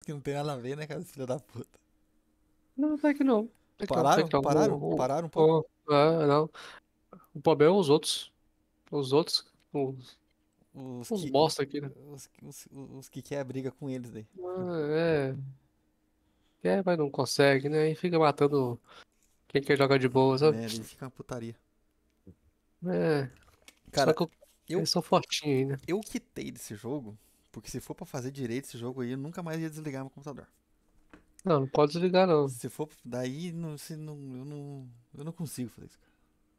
que não tem nada a ver, né, cara? Filho da puta. Não, até que não. Até que não, até Pararam? que não. Pararam? Pararam um pouco? Não. O problema é os outros. Os outros, Os os que. bosta aqui, né? Os que quer a briga com eles daí. É, mas não consegue, né? E fica matando quem quer jogar de boa, sabe? Né? Ele fica uma putaria. É, só Cara, que eu, eles são fortinhos ainda. eu quitei desse jogo, porque se for pra fazer direito esse jogo aí, eu nunca mais ia desligar meu computador. Não, não pode desligar, não. Se for daí, não, se não, eu não consigo fazer isso, cara.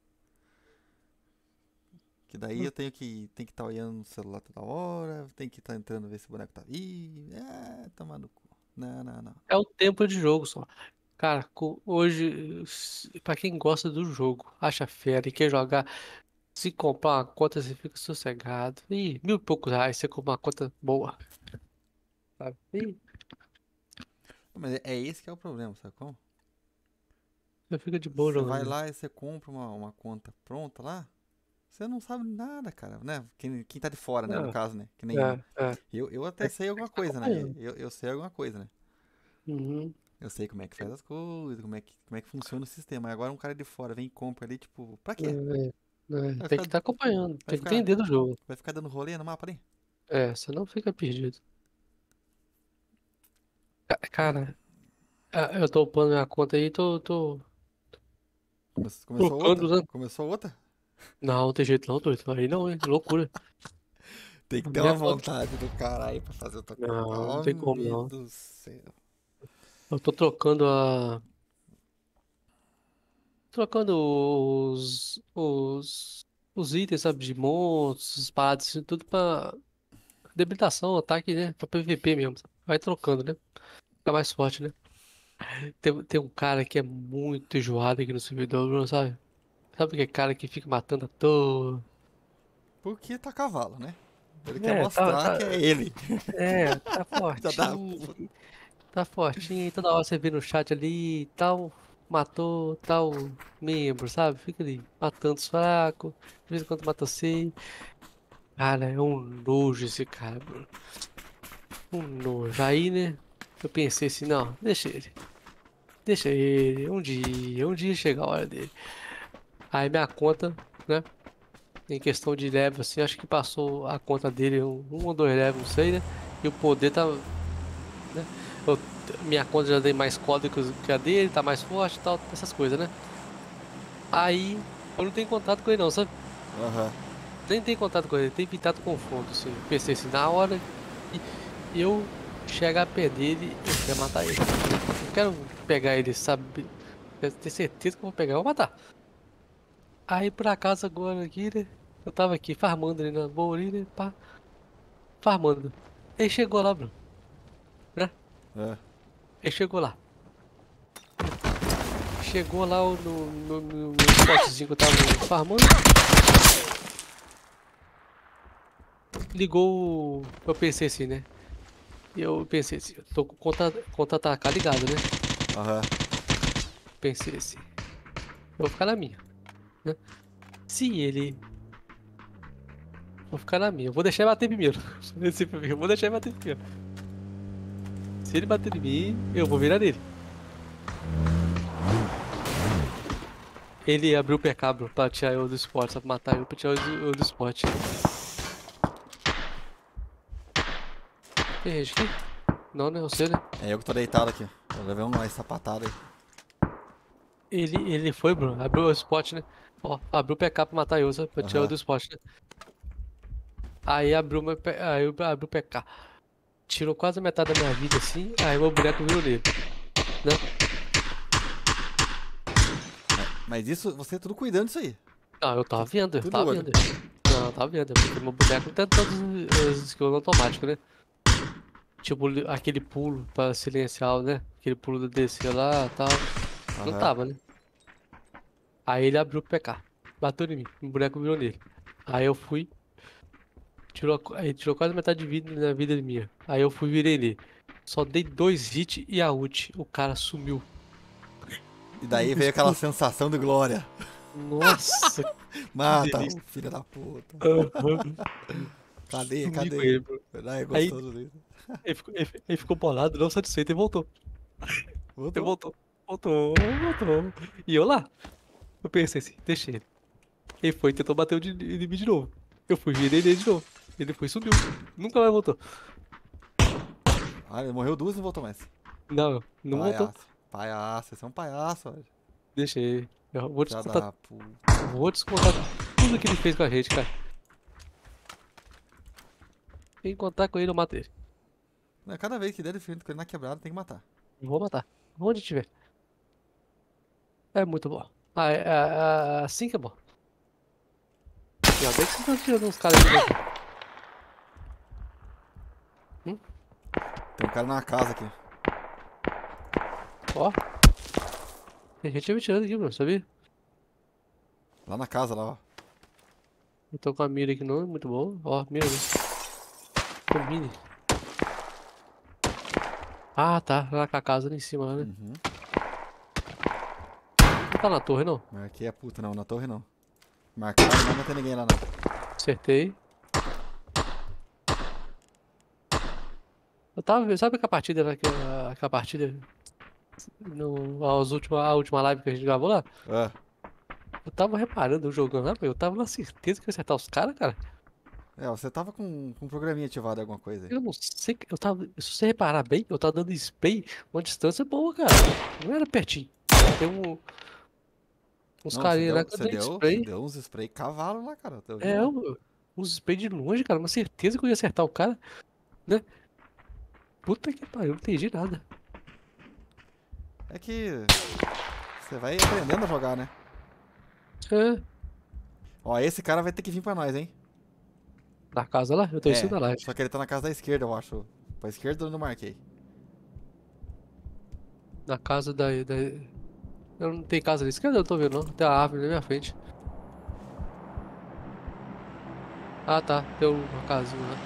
Que daí eu tenho que estar olhando no celular toda hora, tenho que estar entrando ver se o boneco tá vivo. É, tomar no cu. Não, não, não. É o tempo de jogo só. Cara, hoje, pra quem gosta do jogo, acha fera e quer jogar, se comprar uma conta, você fica sossegado. Ih, mil e poucos reais, você compra uma conta boa, sabe? Ih, Mas é esse que é o problema, sabe como? você fica de boa Você vai jogando. lá e você compra uma conta pronta lá, você não sabe nada, cara, né? Quem tá de fora, né, no Ah, caso, né? Que nem é. eu até Tem sei alguma que tá coisa, né? acompanhando. Eu sei alguma coisa, né? Uhum. Eu sei como é que faz as coisas, como é que funciona o sistema. Agora um cara de fora vem e compra ali, tipo, pra quê? Vai Tem que ficar, estar acompanhando, vai tem que ficar, entender do jogo. vai ficar dando rolê no mapa ali? É, você não fica perdido. Cara, eu tô upando minha conta aí, tô Começou outra? trocando, né? Começou outra? Não, não tem jeito não, doido. Aí não, hein? Loucura. Tem que A ter minha uma conta. vontade do cara aí pra fazer outra coisa. Não, não tem como Homem não. do céu. Eu tô trocando a. Trocando os itens, sabe? De monstros, espadas, assim, tudo pra debilitação, ataque, né? Pra PVP mesmo. Sabe? Vai trocando, né? Fica mais forte, né? Tem um cara que é muito enjoado aqui no servidor, Bruno, sabe? Sabe aquele cara que fica matando à toa? Porque tá cavalo, né? Ele quer É, mostrar que é ele. tá Já dá. fortinho, tá fortinho, e toda hora você vê no chat ali, tal, matou tal membro, sabe? Fica ali, matando os fracos, de vez em quando mata você. Cara, é um nojo esse cara, Bruno. Um nojo. Aí, né, eu pensei assim, não, deixa ele, um dia chega a hora dele. Aí minha conta, né? Em questão de level, assim, acho que passou a conta dele um ou dois levels, não sei, né? E o poder tá, né? Minha conta já tem mais códigos que a dele, tá mais forte e tal, essas coisas, né? Aí eu não tenho contato com ele não, sabe? Aham. Nem tenho contato com ele, tem evitado confronto, assim. Pensei assim, na hora que eu chegar perto dele, eu quero matar ele. Eu quero pegar ele, sabe? Eu tenho certeza que eu vou pegar, eu vou matar. Aí por acaso agora aqui, né? Eu tava aqui farmando ali na boa ali, né? Pá, farmando. Ele chegou lá, Bruno, né? É. Ele chegou lá. Chegou lá no spotzinho que eu tava farmando. Ligou eu pensei assim, né? Eu pensei assim, eu tô com conta atacar ligado, né? Aham. Pensei assim, eu vou ficar na minha, né? Se ele. Vou ficar na minha, eu vou deixar ele bater primeiro. Eu vou deixar ele bater primeiro. Se ele bater em mim, eu vou virar nele. Ele abriu o PK, bro, pra tirar eu do esporte, sabe? Matar eu pra tirar eu do esporte. Tem gente aqui? Não, né? Você, né? É eu que tô deitado aqui. Eu levei uma sapatada aí. Ele foi, bro. Abriu o spot, né? Ó, abriu o PK pra matar eu, sabe? Pra tirar eu Aham. do spot, né? Aí abriu, aí eu abri o PK. Tirou quase a metade da minha vida, assim. Aí meu boneco virou nele, né? Mas isso, você tudo cuidando disso aí. Não, eu tava vendo, eu Tudo tava olho. vendo. Não, eu tava vendo, porque meu boneco tem todos os skills automáticos, né? Tipo, aquele pulo pra silenciar, né? Aquele pulo do DC lá e tal. Não Aham. tava, né? Aí ele abriu o PK. Bateu em mim. O boneco virou nele. Aí eu fui. Aí tirou quase metade de vida na vida minha. Aí eu fui virei nele. Só dei dois hits e a ult. O cara sumiu. E O daí veio aquela escudo. sensação de glória. Nossa, que Mata o delícia. filho da puta. Aham. Cadê? Sumi com Cadê? ele, bro. Verdade, é Aí gostoso isso. Ele ficou bolado, não satisfeito e voltou. Ele Voltou. voltou. E eu lá. Eu pensei assim, deixei ele. Ele foi e tentou bater em mim de novo. Eu fui, virei nele de novo. Ele foi e subiu. Nunca mais voltou. Ah, ele morreu duas e não voltou mais. Não, não voltou. Palhaço. Palhaço, você é um palhaço, velho. Deixei ele. Eu vou Já descontar, da puta. vou descontar tudo que ele fez com a gente, cara. Quem contar com ele, eu mato ele. Cada vez que der de frente com ele na quebrada, tem que matar. Eu vou matar. Onde tiver. É muito bom. Assim que é bom. E ó, bem que vocês estão tirando uns caras aqui dentro. Tem um cara na casa aqui. Ó, tem gente me tirando aqui, mano, sabia? Lá na casa, lá, ó. Eu tô com a mira aqui não, muito bom. Ó, mira ali. Com mini. Ah, tá. Lá com a casa lá em cima, lá, né? Uhum. Não tá na torre, não. Marquei a puta, não. Na torre, não. Marcaram, não tem ninguém lá, não. Acertei. Eu tava vendo, sabe que a partida era aquela partida a última live que a gente gravou lá? Ah, Eu tava reparando, eu jogando lá, eu tava na certeza que ia acertar os caras, cara. você tava com um programinha ativado, alguma coisa aí. Eu não sei, se você reparar bem, eu tava dando spray uma distância boa, cara. Não era pertinho. Tem uns Não, você carinha lá deu, que eu você dei deu, você spray. deu uns spray cavalo lá, cara. Eu vi É, lá. uns spray de longe, cara, uma certeza que eu ia acertar o cara, né? Puta que pariu, não entendi nada. É que você vai aprendendo a jogar, né? É, Ó, esse cara vai ter que vir pra nós, hein? na casa lá, eu tô em cima É, da live. só que ele tá na casa da esquerda, eu acho. Pra esquerda eu não marquei. Na casa da. Eu não tem casa ali esquerda, eu não tô vendo não. Tem a árvore na minha frente. Ah tá, tem uma casinha lá.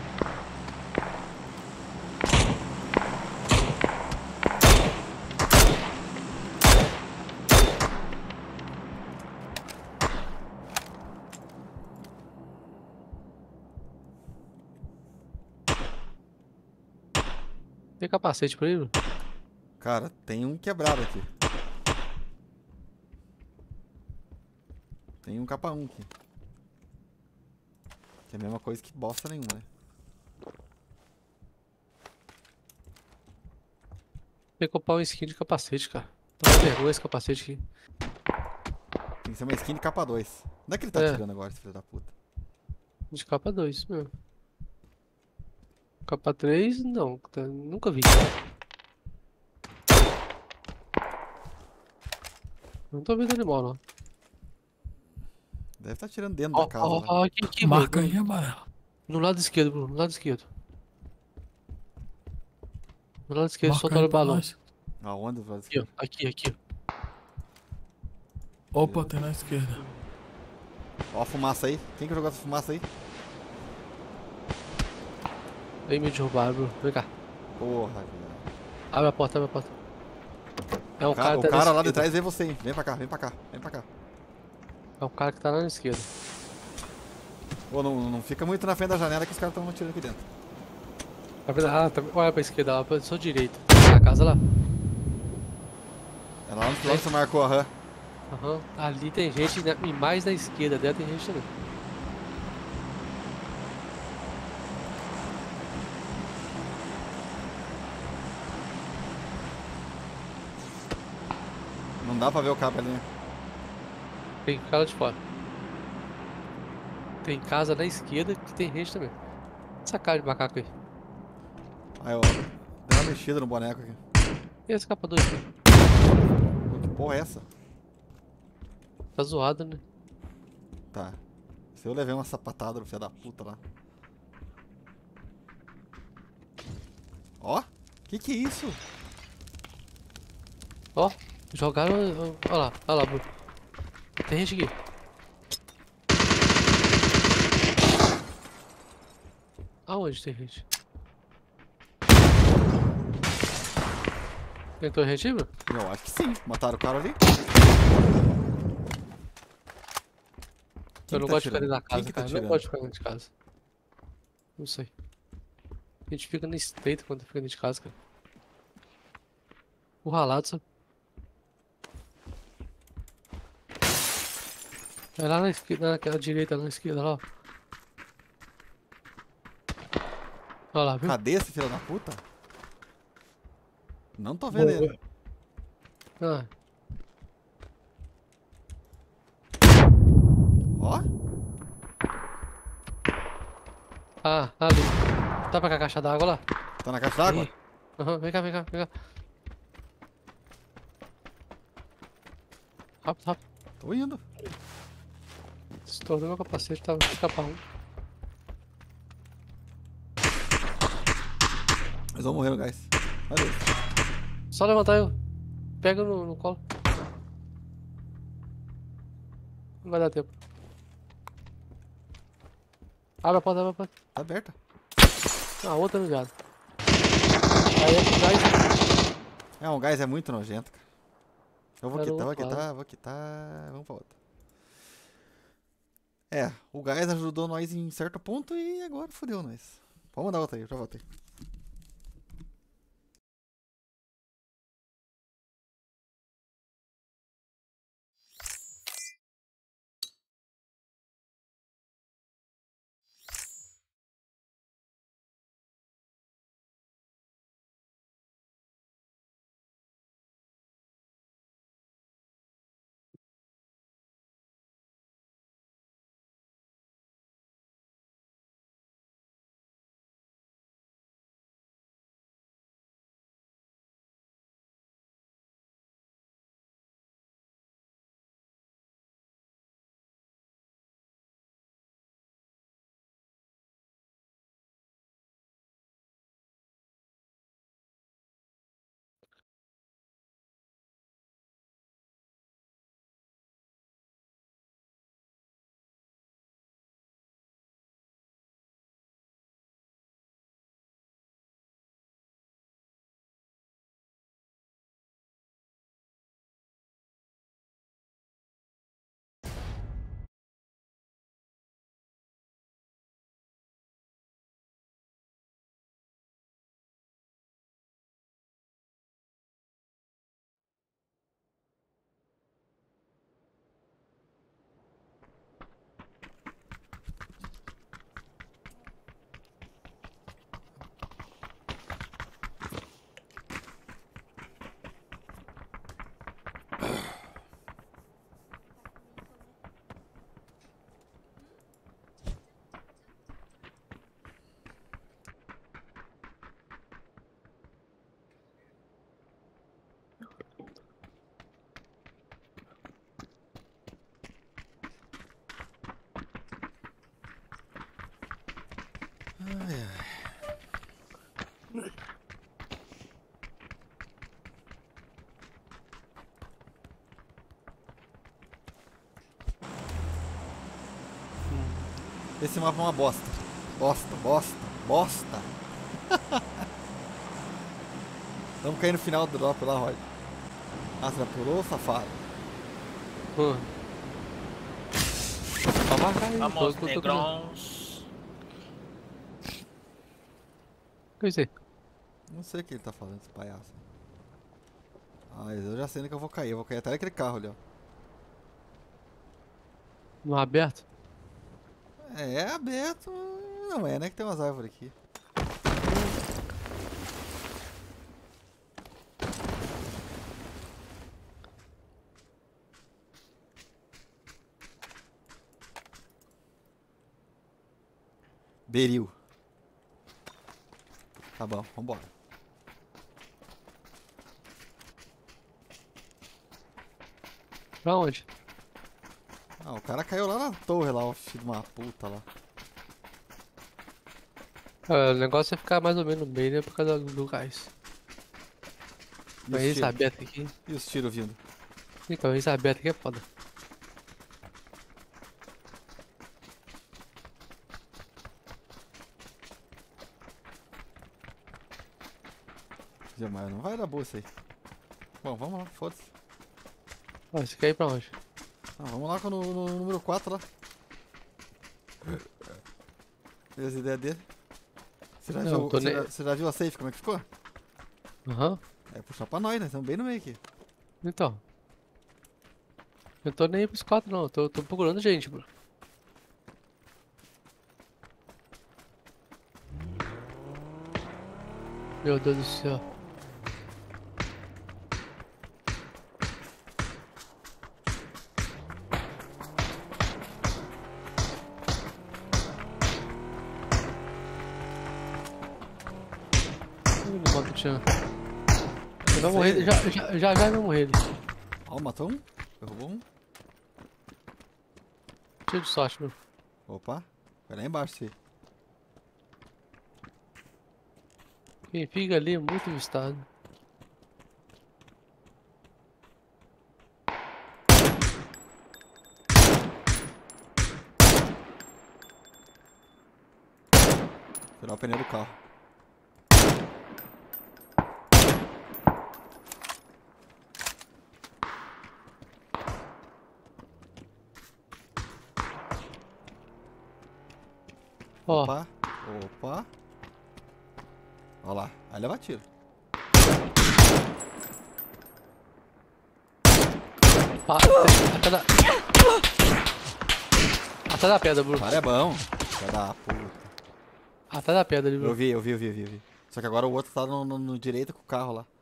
Tem capacete pra ele? Cara, tem um quebrado aqui. Tem um capa 1 aqui. Que é a mesma coisa que bosta nenhuma, né? Tem que comprar um skin de capacete, cara. Tá uma vergonha esse capacete aqui. Tem que ser uma skin de capa 2. Onde é que ele tá É, tirando agora, esse filho da puta? de capa 2 mesmo. Capa 3, não, nunca vi. Não tô vendo animal, não. Deve estar tirando dentro Ó, da casa ó, lá. ó, aqui, Marca Bruno. aí, amarelo. No lado esquerdo, Bruno, no lado esquerdo. No lado esquerdo, Marca soltaram aí o pra balão. nós. Aonde? Vai Aqui, ó, aqui, ó. Opa, tem na esquerda. Ó a fumaça aí. Quem que jogou essa fumaça aí? Vem me derrubar, Bruno. Vem cá. Porra, velho. Abre a porta, abre a porta. É um cara O que tá na cara lá de esquerda. trás é você, hein? Vem pra cá, vem pra cá, vem pra cá. É um cara que tá lá na esquerda. Ô, não fica muito na frente da janela que os caras estão atirando aqui dentro. Tá vendo? Ah, olha pra esquerda, lá pra sua direita. Na casa lá. É lá onde você marcou, aham. Aham. Ali tem gente, e mais na esquerda dela tem gente também. Não dá pra ver o cabo ali, né? Tem cara de fora. Tem casa na esquerda que tem gente também. Essa cara de macaco aí. Aí, ó. Deu uma mexida no boneco aqui. E esse capa 2? Pô, que porra é essa? Tá zoado, né? Tá. Se eu levei uma sapatada no filho da puta lá. Ó. Que é isso? Ó, jogaram. Olha lá, Bruno. Tem gente aqui. Aonde tem gente? Entrou gente aí, Bruno? Eu acho que sim. Mataram o cara ali. Eu não que tá gosto de ficar atirando? dentro da Quem casa, que tá cara. Eu não atirando? gosto de ficar dentro de casa. Não sei. A gente fica no estreito quando fica dentro de casa, cara. O ralado, sabe? É lá na esquerda, naquela direita, lá na esquerda, lá, ó. Olha lá, viu? Cadê esse filho da puta? Não tô vendo ele. Boa. Ah, Ó. ali. Tá pra cá a caixa d'água lá? Tá na caixa d'água? Ih. Aham, vem cá, vem cá, vem cá. Rápido, rápido. Tô indo. Estourou meu capacete, tava escapar um. Eles vão morrer no gás. Olha isso. Só levantar eu. Pega no colo. Não vai dar tempo. Abre a porta, abre a porta. Tá aberta. Ah, outra no viado. Aí é que gás. É, um gás é muito nojento, cara. Eu vou Era o quitar, vou outro lado. quitar, vou quitar. Vamos pra outra. É, o gás ajudou nós em certo ponto e agora fodeu nós. Vamos mandar outra aí, eu já voltei. Ai, ai. Esse mapa é uma bosta. Bosta, bosta, bosta. Vamos cair no final do drop lá, Rod. Ah, você já pulou, safado? Só marcar aí. Vamos, tô- negrons. Que isso aí? Não sei o que ele tá falando, esse palhaço. Ah, eu já sei onde que eu vou cair. Eu vou cair até naquele carro ali, ó. No aberto? É aberto. Não é, né? Que tem umas árvores aqui. Beril. Tá bom, vambora. Pra onde? Ah, o cara caiu lá na torre lá, o filho de uma puta lá. O negócio é ficar mais ou menos no meio, né? Por causa do gás. E Mas os esse tiros? aberto aqui. E os tiros vindo? Então, esse aberto aqui é foda. Mas não vai dar boa isso aí. Bom, vamos lá, foda-se. Ó, esse aqui aí pra onde? Ah, vamos lá no número 4 lá. Ver as ideias dele. Não, tô nem... Você já viu a safe, como é que ficou? Aham. É puxar pra nós, né? Estamos bem no meio aqui. Então. Eu tô nem aí pros 4 não, eu tô procurando gente, bro. Meu Deus do céu. Ele mata o Tchan. Ele vai morrer, já vai morrer ele. Ó, matou um. Derrubou um. Cheio de sorte, bro. Opa. Vai lá embaixo, filho. Quem fica ali é muito avistado. Tirar o pneu do carro. Ó, Opa. Opa. Ó lá. Aí leva tiro. até da pedra, bro. O cara é bom. Vai dar puta. Até da pedra ali, bro. Eu vi. Só que agora o outro tá no direito com o carro lá.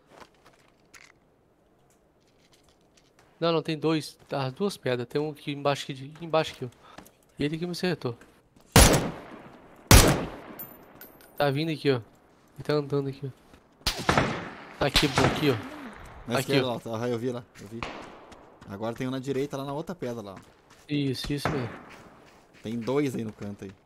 Não, tem dois. As duas pedras. Tem um aqui embaixo aqui, ó. E ele que me acertou. Tá vindo aqui, ó. Ele tá andando aqui, ó. Tá aqui, bro, aqui, ó. Na Aqui, esquerda ó. lá. Eu vi lá. Eu vi. Agora tem um na direita lá na outra pedra lá. Isso mesmo. Tem dois aí no canto aí.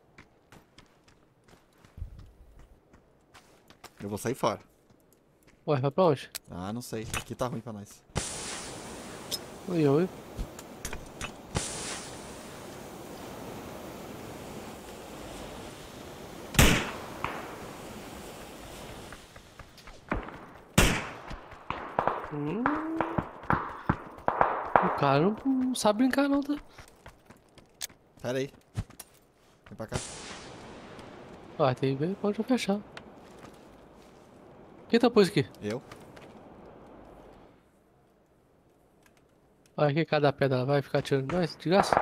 Eu vou sair fora. Ué, vai pra onde? Ah, não sei. Aqui tá ruim pra nós. Oi. O cara não sabe brincar não, tá? Pera aí. Vem pra cá. Ó, tem que ver pra onde eu fechar. Quem tá pôs aqui? Eu? Olha aqui cada pedra vai ficar tirando nós, de graça.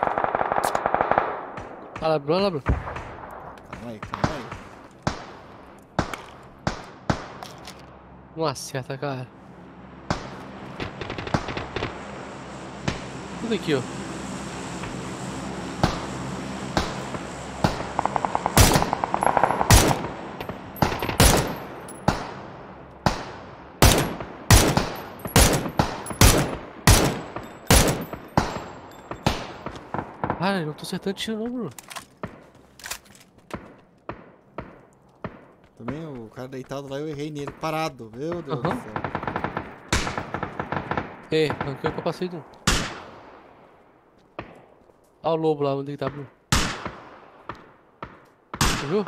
Olha lá, bro. Calma aí. Não acerta, cara. Tudo aqui, ó. Cara, eu não tô acertando tiro não, bro. Também o cara deitado lá, eu errei nele. Parado. Meu Deus do Aham. céu. Ei, arranquei o capacete. Olha o lobo lá, onde ele tá, bro. Você viu?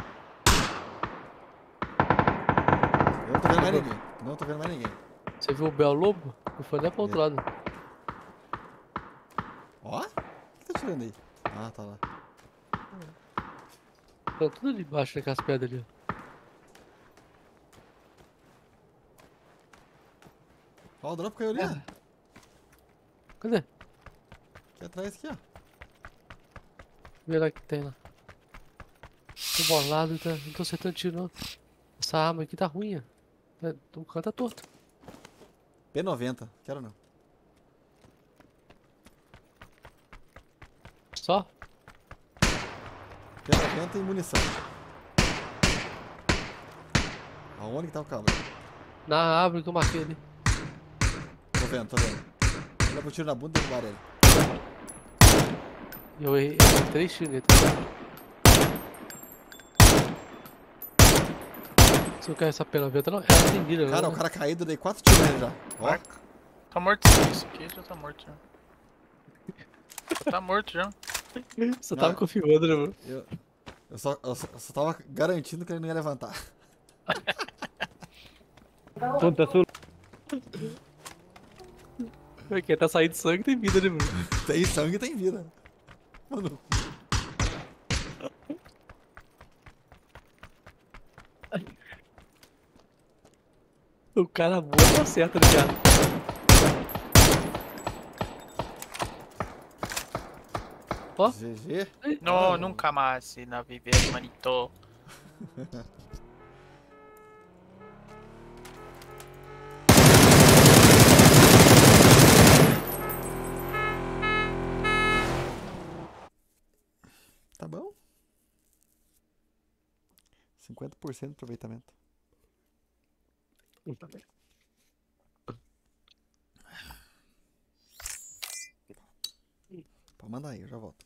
Eu não tô vendo mais ninguém. Não tô vendo mais ninguém. Você viu o belo lobo? Eu fui até pro outro lado. Ó. O que tá tirando aí? Ah, tá lá. Tá tudo ali embaixo daquelas pedras ali, ó. Ó, o drop caiu ali, ó. Cadê? Aqui atrás, aqui, ó. Vê lá o que tem lá. Tô bolado, tá? Não tô acertando tiro não. Essa arma aqui tá ruim, ó. O canto tá torto. P90. Quero não. Só? P90 e munição. Aonde que tá o cabo? Na árvore que eu marquei ali. Tô vendo. Olha pro tiro na bunda e derrubar ele. Eu errei 3 tiros nele. Se eu quero essa P90 não, ela tem mira, Cara, né? o cara caído, dei 4 tiros nele já. Ó. Marca. Tá morto isso aqui, já tá morto já. Tá morto já. Só tava confirmando, né, mano? Eu só tava garantindo que ele não ia levantar. Ponta sul. Quem tá saindo sangue tem vida, né, mano? Tem sangue e tem vida. Mano. O cara muito acerta, ligado? Ó, GG. No, nunca más en la vida, manito. Tá bom. 50% de aproveitamento. Pode mandar aí, eu já volto.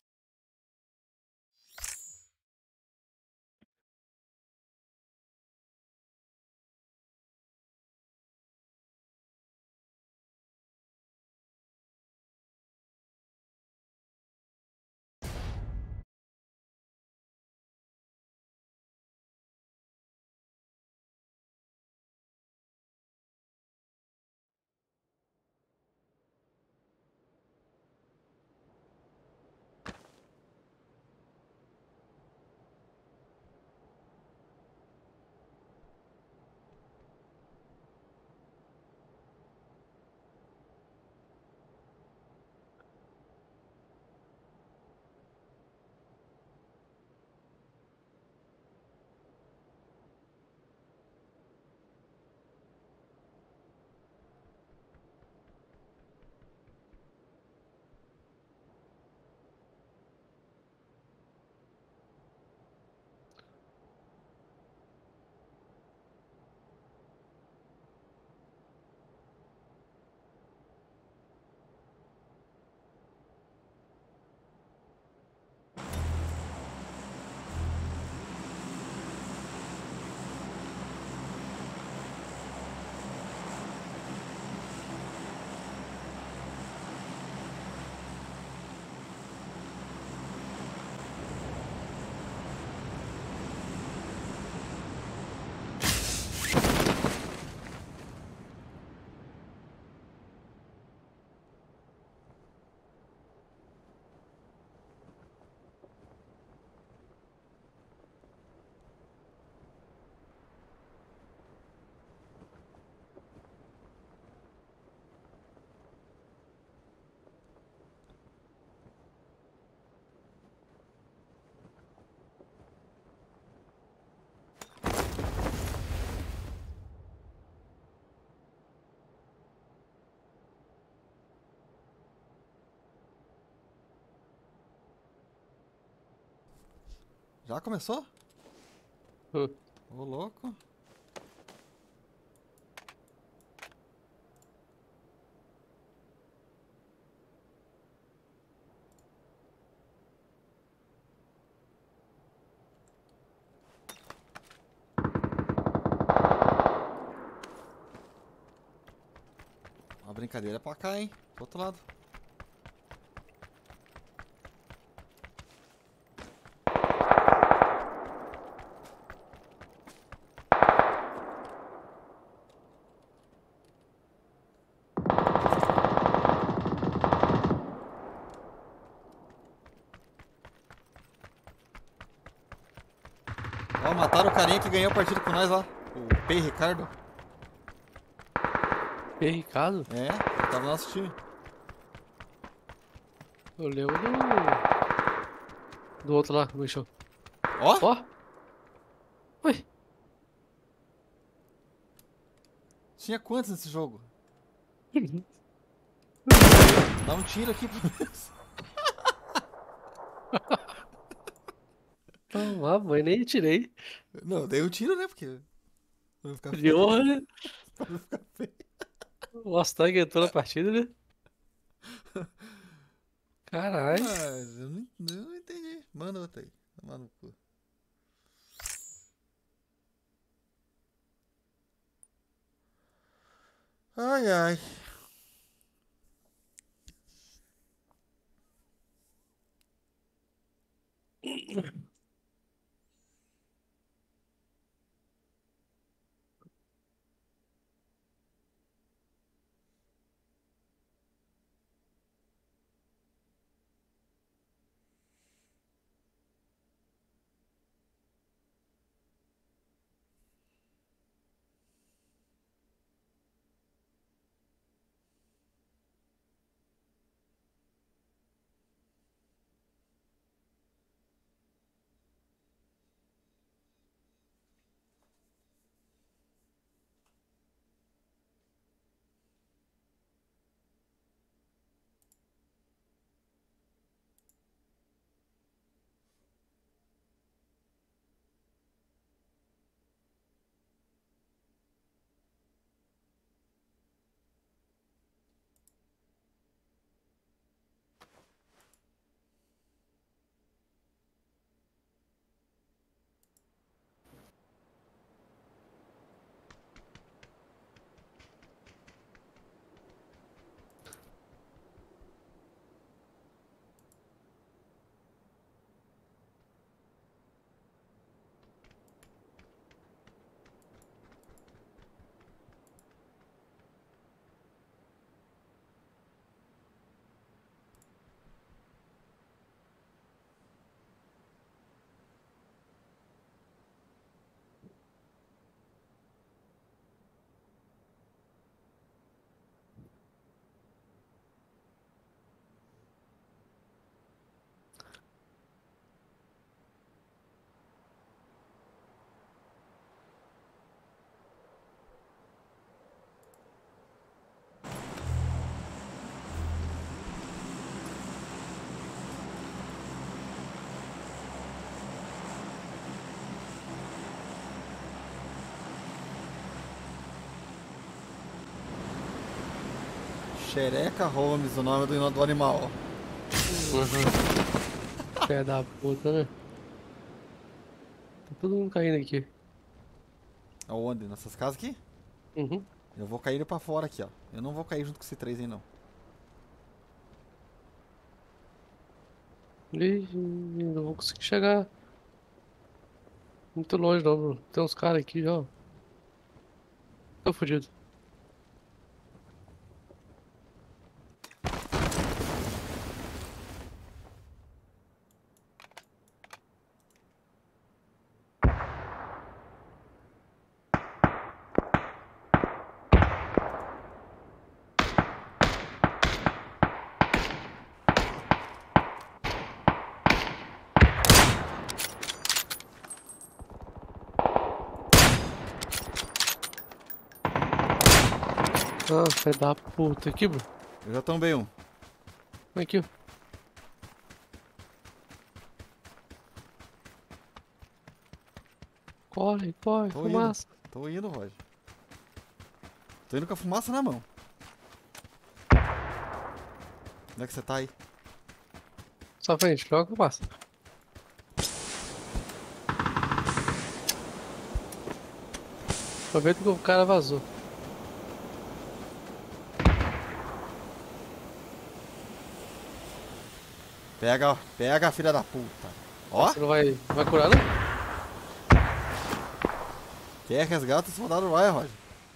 Já começou? Hum. Ô, louco. A brincadeira é pra cá, hein? Pro outro lado. Ó, mataram o carinha que ganhou a partida com nós lá. O P. Ricardo. E aí, Ricardo? É, ele tava no nosso time. Eu lembro do outro lá, no chão. Ó, Ó! Ui! tinha quantos nesse jogo? Dá um tiro aqui. Ah, mas nem tirei. Não, eu dei um tiro, né? Porque. Pra não ficar De feio. honra, né? Pra não ficar feio. O Mustang entrou na partida, né? Caralho. Mas eu não entendi. Manda outra aí. Tomar no cu. Ai, ai. Xereca Holmes, o nome do animal. Uhum. Pé da puta, né? Tá todo mundo caindo aqui. Aonde? Nessas casas aqui? Uhum. Eu vou cair ele pra fora aqui, ó. Eu não vou cair junto com esse 3 aí, não. Ih, não vou conseguir chegar muito longe não, Bruno. Tem uns caras aqui já, ó. Tô fudido. Ah, pé da puta. Aqui, Bruno. Eu já tombei um. Vem aqui, ó. Corre, corre, Tô fumaça. Tô indo, Roger. Tô indo com a fumaça na mão. Onde é que você tá aí? Só frente, joga fumaça. Aproveita que o cara vazou. Pega, pega, filha da puta. Ó, Você não vai curar, não? quer resgata o soldado Ryan, Roger.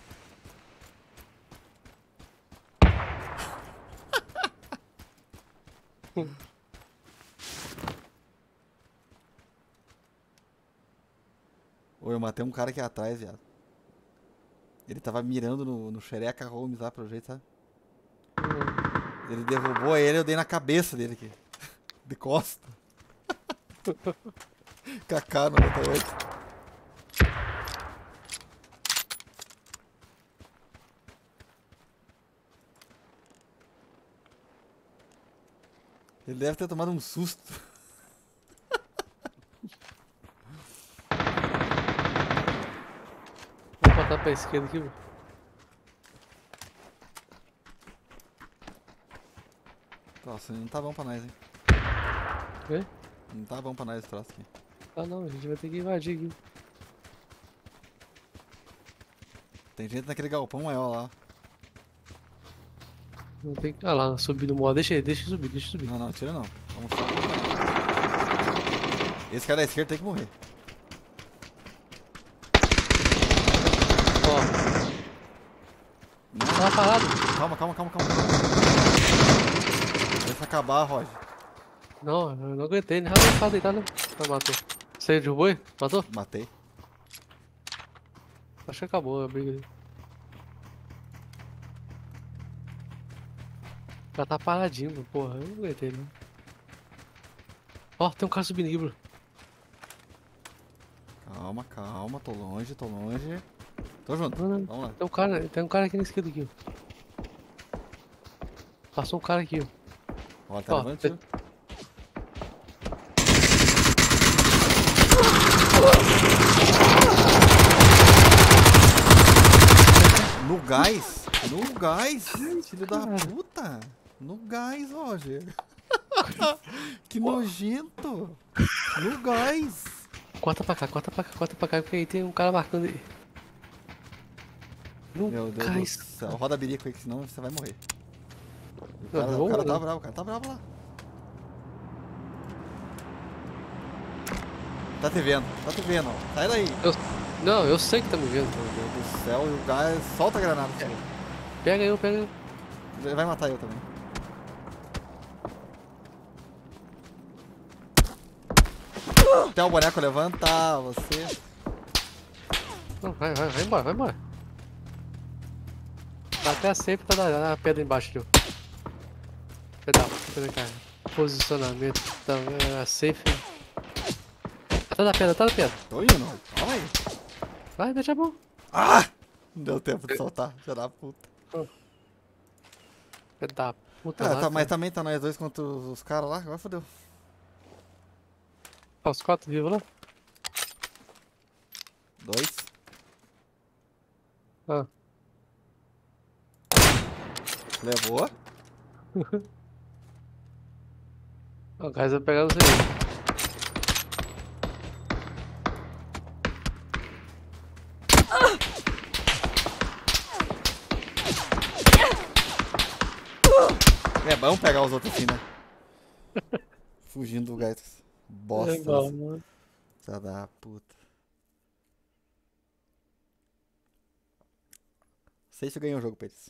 Ô, eu matei um cara aqui atrás, viado. Ele tava mirando no Xereca Holmes lá, pelo jeito, sabe? Ele derrubou ele, eu dei na cabeça dele aqui. De costa. KK98. Ele deve ter tomado um susto. Vou botar pra esquerda aqui, Bruno. Nossa, não tá bom pra nós, hein? Vê? Não tá bom pra nós esse troço aqui. Ah não, a gente vai ter que invadir aqui. Tem gente naquele galpão maior lá. Não tem que. Ah lá, subir no modo. Deixa ele subir, deixa ele subir. Não, não, tira não. Vamos só. Esse cara da esquerda tem que morrer. Ó, Não, tava parado. calma. Deixa acabar, Roger. Não, eu não aguentei, né? Ah, não, tá deitado, né? Ah, matou. Você derrubou ele? Matou? Matei. Acho que acabou a briga ali. Já tá paradinho, mano. Porra, eu não aguentei, não. Ó, tem um cara subindo aqui, Bruno. Calma, tô longe. Tô junto, Não, não. vamos lá. Tem um cara aqui na esquerda aqui, ó. Passou um cara aqui, ó. Ó, tá Ó, levando tiro. No gás, filho da puta. No gás, Roger. Que nojento. No gás. Corta pra cá, porque aí tem um cara marcando ele. No Meu Deus gás. do céu. Roda a birico aí, que senão você vai morrer. Não, O cara não. tá bravo lá. Tá te vendo, ó. Sai daí. Não, eu sei que tá me vendo. Meu Deus do céu, e o gás solta a granada. Pega eu. Ele vai matar eu também. Até o boneco levantar, você. Não, vai embora. Tá até a safe, tá na pedra embaixo, tio. Pedra, cara. Posicionamento, tá, a safe. Tá na pedra. Tô indo, calma aí. Vai, deixa a mão. Ah! Não deu tempo de soltar, filha da puta. Da puta Ah, lá, tá, mas cara. também tá nós dois contra os caras lá, agora fodeu. Ó, os 4 vivos lá. 2. Ah. Levou? O cara vai pegar você aí. É bom pegar os outros assim, né? Fugindo do gás. Bosta. É bom, mano. Filha da puta. Sei se eu ganhei o jogo pra eles.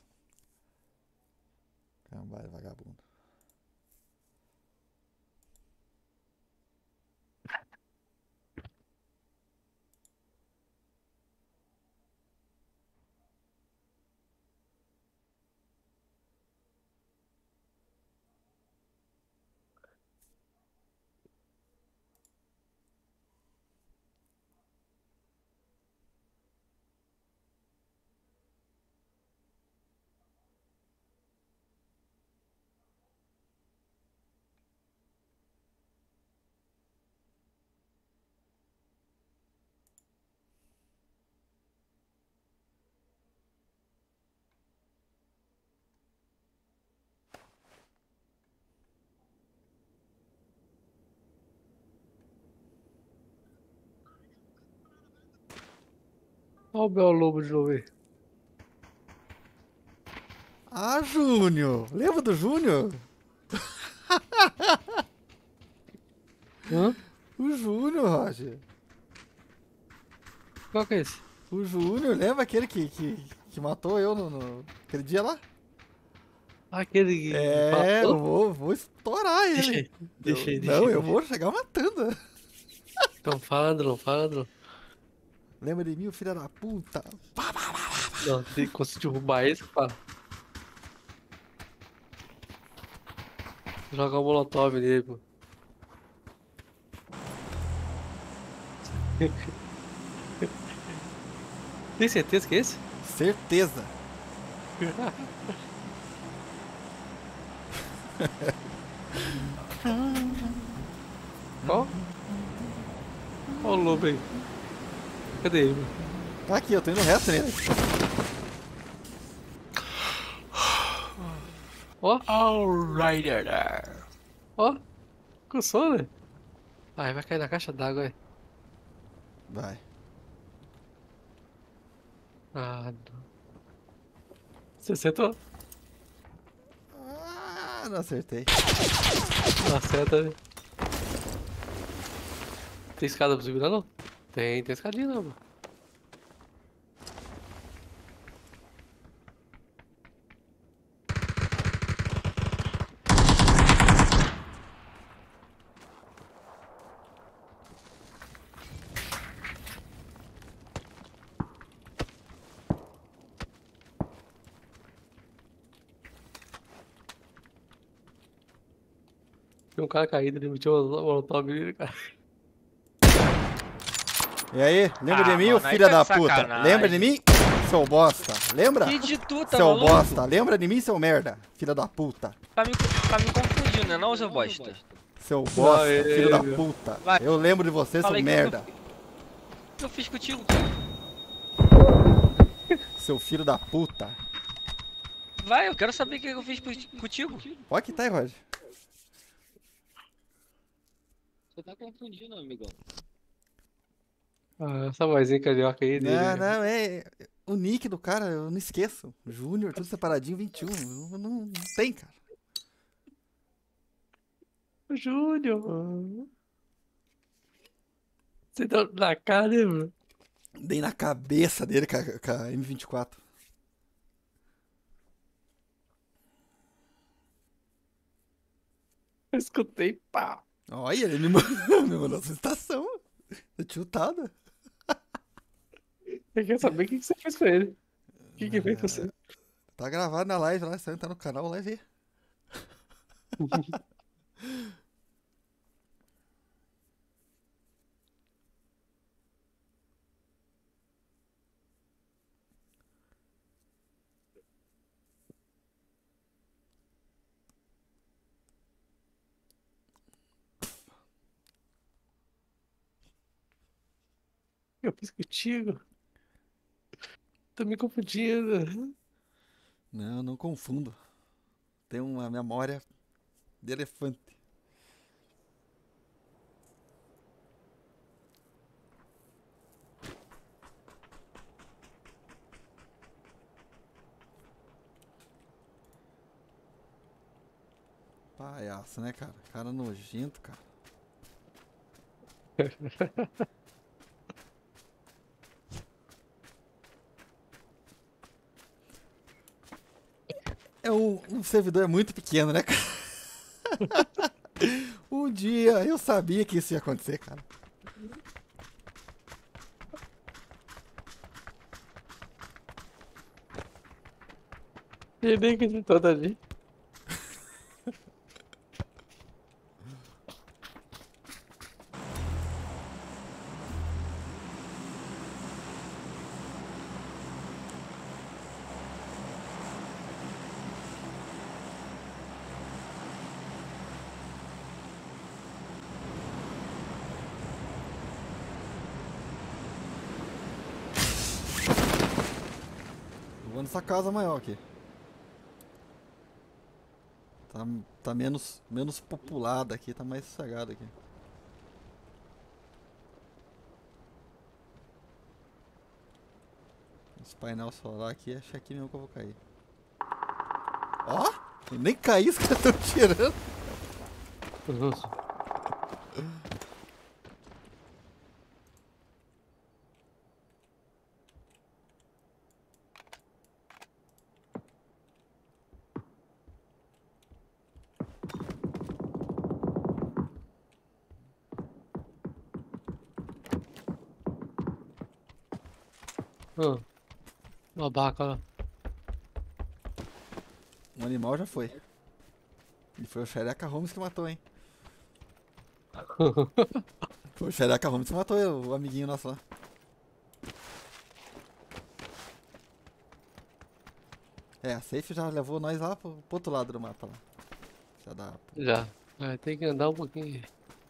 Caramba, vagabundo. Olha o Belo Lobo de novo aí. Ah, Júnior! Lembra do Júnior? Hã? O Júnior, Roger. Qual que é esse? O Júnior, lembra aquele que matou eu aquele dia lá? Aquele que É, eu falou? vou estourar Deixa ele. aí. Deixa aí, deixa Não, aí. eu Deixa aí. vou chegar matando. Então fala, Andrão, fala, Andrão. Lembra de mim, filha da puta? Não, se conseguir derrubar esse, fala. Jogar um molotov nele, pô. Tem certeza que é esse? Certeza. Ó. Ó o lobo aí. Cadê ele, mano? Tá aqui, eu tô indo reto nele. Ó, Alright. ó. Com sono, né? Ai, vai cair na caixa d'água, aí. Vai. Ah, não. Você acertou? Ah, não acertei. Não acerta, né? Tem escada pra segurar, não? Tem escadinha, não, mano. Tem um cara caído, ele meteu um molotov nele, cara. E aí, lembra de Ah, mim, ô mano, aí filha tá da de puta? sacanagem. Lembra de mim? Seu bosta. Lembra? Que de tu, tá Seu maluco? bosta. Lembra de mim, seu merda? Filha da puta. Tá me confundindo, né não, seu bosta? Seu bosta, filho da meu. puta. Vai. Eu lembro de você, seu Fala aí, merda. O que eu fiz contigo? Seu filho da puta. Vai, eu quero saber o que eu fiz contigo. Pode quitar aí, Roger. Você tá confundindo, amigão. Ah, essa vozinha carioca aí dele, Não, cara. não, é o nick do cara, eu não esqueço. Júnior, tudo separadinho, 21. Não tem, cara. Júnior. Você tá na cara, né, mano? Dei na cabeça dele com a M24. Eu escutei, pá. Olha, ele me mandou essa estação. Tô tiltado. Eu quero saber o que você fez com ele. O que fez com você? Tá gravado na live lá, você tá no canal, vai ver. Eu fiz contigo. Tô me confundindo. Não confundo. Tem uma memória de elefante. Palhaço, né, cara? Cara nojento, cara. Um servidor é muito pequeno, né, cara? Um dia eu sabia que isso ia acontecer, cara. Ele nem acreditou ali. Eu vou nessa casa maior aqui. Tá menos populada aqui, tá mais sossegado aqui. Esse painel solar aqui, acho que é aqui mesmo que eu vou cair. Ó! Eu nem caí, os caras estão tirando. Uma vaca lá. Um animal já foi. E foi o Xereca Holmes que matou, hein? Foi o Xereca Holmes que matou o amiguinho nosso lá. É, a Safe já levou nós lá pro outro lado do mapa lá. Já dá. Já. Vai ter que andar um pouquinho.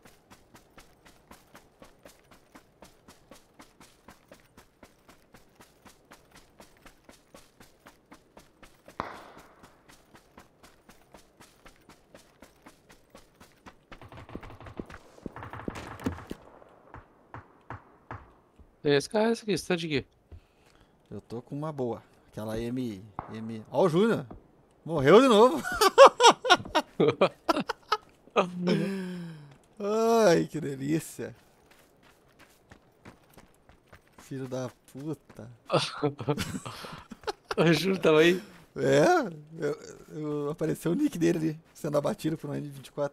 Esse cara, esse aqui, você tá de quê? Eu tô com uma boa. Aquela M. Ó, o Júnior! Morreu de novo! Ai, que delícia! Filho da puta! O Júlio tava aí. É, apareceu o nick dele ali, sendo abatido por um N24.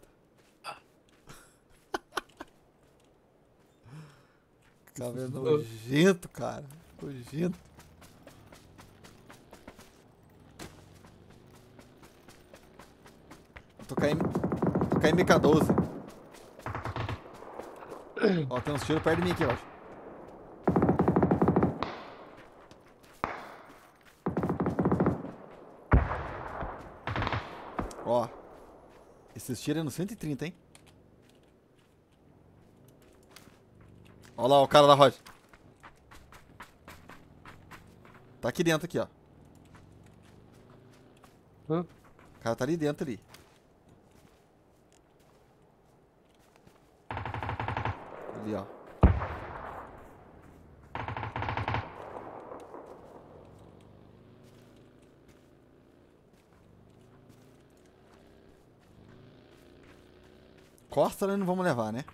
Cara, nojento, cara. Nojento. Tô caindo MK12. Ó, tem uns tiros perto de mim aqui, eu acho. Ó. Esses tiros é no 130, hein? Ó lá o cara da Roger. Tá aqui dentro, aqui, ó. Hã? O cara tá ali dentro, ali. Ali, ó. Costa nós não vamos levar, né?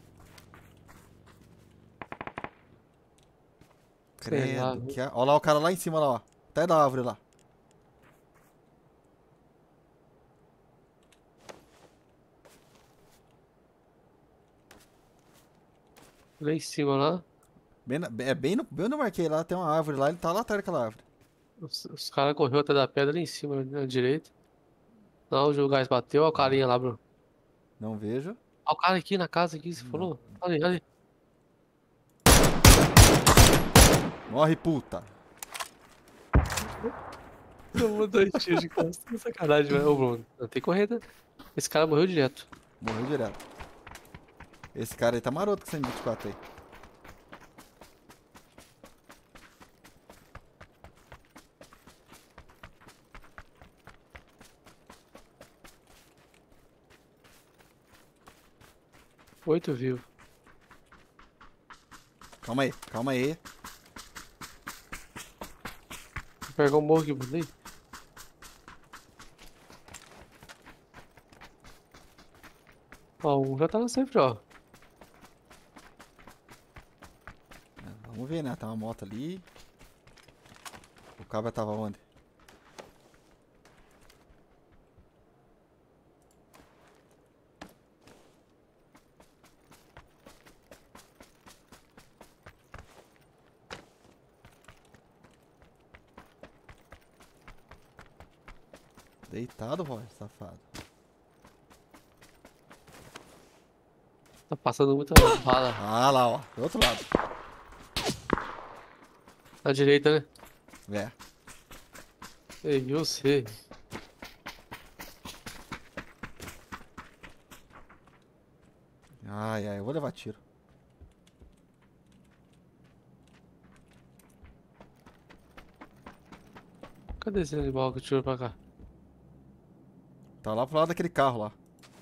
Sei lá, Credo. Ó lá o cara lá em cima, lá, ó. Até da árvore lá. lá em cima lá. Bem onde eu marquei lá, tem uma árvore lá, ele tá lá atrás daquela árvore. Os caras correram até da pedra ali em cima, na direita. Não, o gás bateu, ó o carinha lá, Bruno. Não vejo. Ó o cara aqui na casa aqui, você falou? Ali, ali. Morre, puta. Tomou 2 tiros de costa. Sacanagem, velho. Ô, Bruno, não tem corrida. Esse cara morreu direto. Morreu direto. Esse cara aí tá maroto com esse M24 aí. 8 vivos. Calma aí, calma aí. Vou pegar um morro aqui, bonito. Ó, um já tá no safe, ó. Vamos ver, né? Tá uma moto ali. O cabra tava onde? Deitado, Roger, safado. Tá passando muita bala. Ah, lá, ó. Do outro lado. Na direita, né? É. Ei, viu você. Ai, ai, eu vou levar tiro. Cadê esse animal que tirou pra cá? Tá lá pro lado daquele carro lá.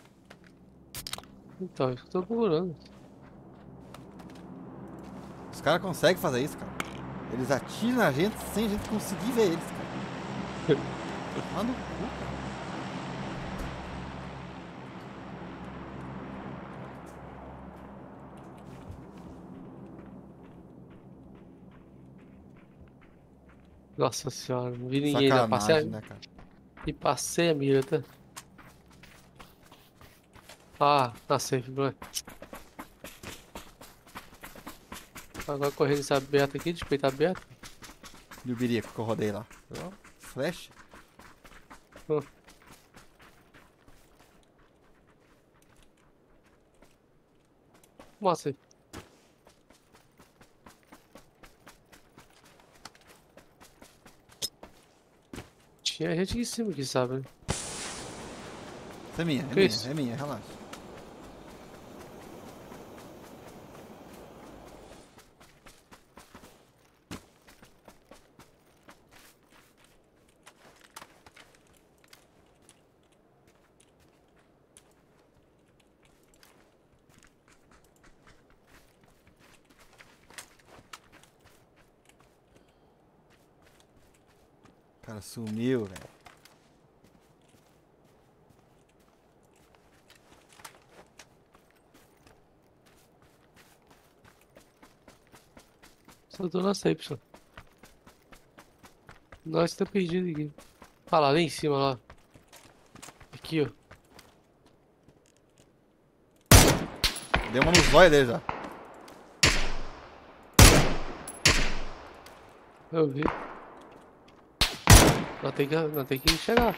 Então, isso que eu tô procurando. Os caras conseguem fazer isso, cara. Eles atiram na gente sem a gente conseguir ver eles, cara. Manda o cu, cara. Nossa senhora, não vi ninguém, né? Sacanagem, né, cara? E passei a mira, tá? Ah, tá safe, bro. Agora correndo esse aberto aqui, de peito aberto. E o birico que eu rodei lá. Ó, flash. Mostra aí. Tinha gente aqui em cima que sabe, né? Essa é minha, é Que minha, isso? é minha, relaxa. O cara sumiu, velho. Só tô na safe, só. Nós tá perdido aqui. Ah lá, em cima, lá. Aqui, ó. Deu uma no zóio dele já. Eu vi. Nós tem que chegar.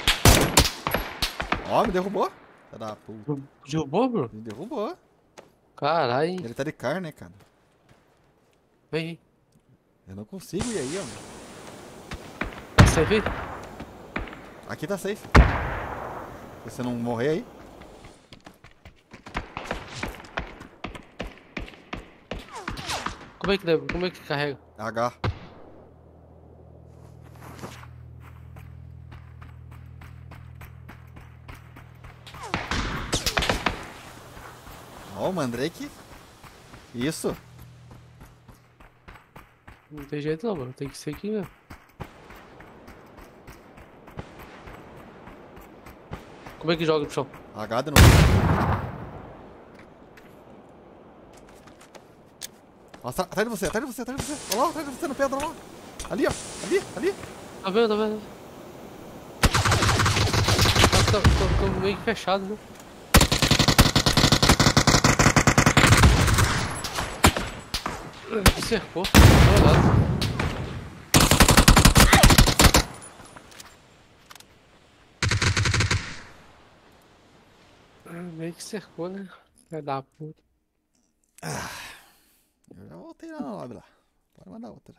Ó, me derrubou. Filha da puta. Derrubou, bro? Me derrubou. Caralho. Ele tá de carne, né, cara? Vem. Eu não consigo ir aí, ó. Você vê? Aqui tá safe. Se você não morrer aí. Como é que leva? Como é que carrega? H. Ó, o Mandrake. Isso. Não tem jeito não, mano. Tem que ser aqui mesmo. Como é que joga no chão? H de novo. Nossa, atrás de você, atrás de você, atrás de você. Olha lá, atrás de você, no pedra, olha lá. Ali, ó. Ali, ali. Tá vendo, tá vendo? Tô meio que fechado, né? Me cercou. Olha lá. Meio que cercou, né? Vai dar puta. Eu já voltei lá na lobby lá. Pode mandar outra.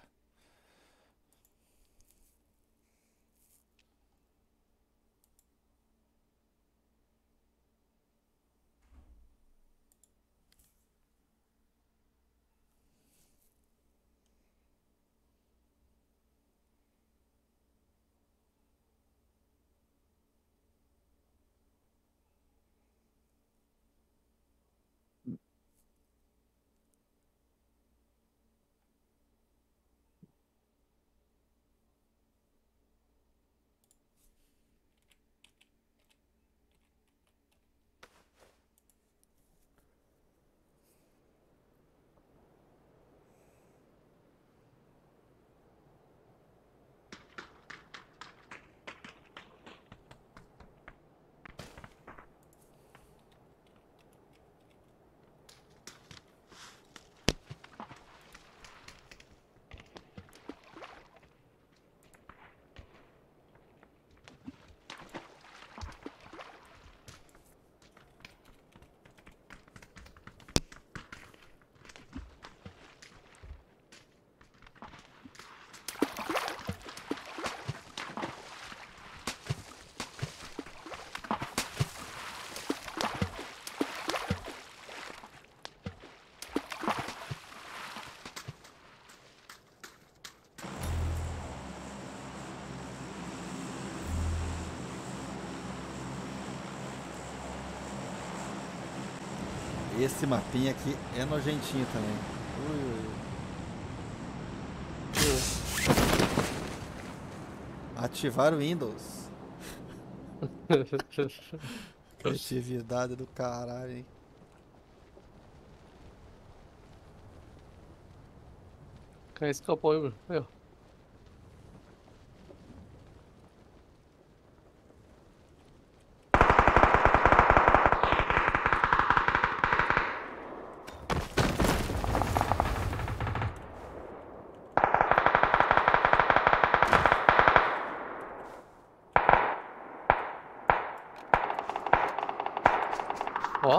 Esse mapinha aqui é nojentinho também. Ui, ui, ui. Ativar o Windows. Criatividade do caralho, hein? Cara, escapou, hein, mano. Aí, ó. Ó.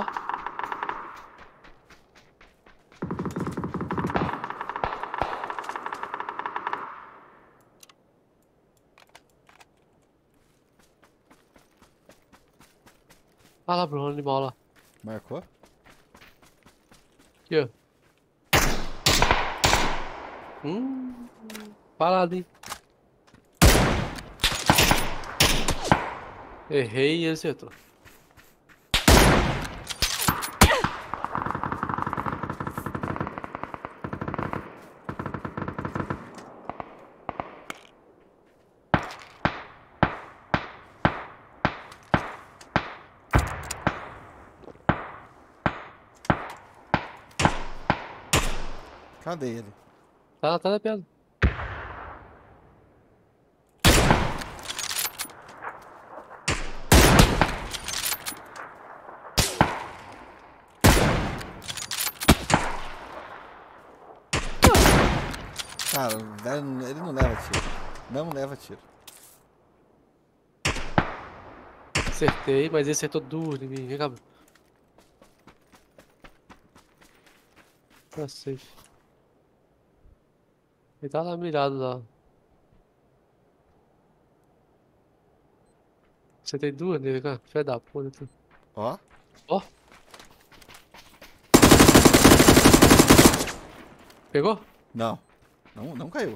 Olha lá, Bruno, animal lá. Marcou? Aqui, ó. Parado, hein? Errei e acertou. Cadê ele? Tá na pedra. Cara, o velho, ele não leva tiro. Não leva tiro. Acertei, mas ele acertou duas em mim. Vem cá, Bruno. Tá safe. Ele tá lá mirado lá. Acertei duas nele, cara. Filha da puta. Ó. Ó. Pegou? Não. Não caiu.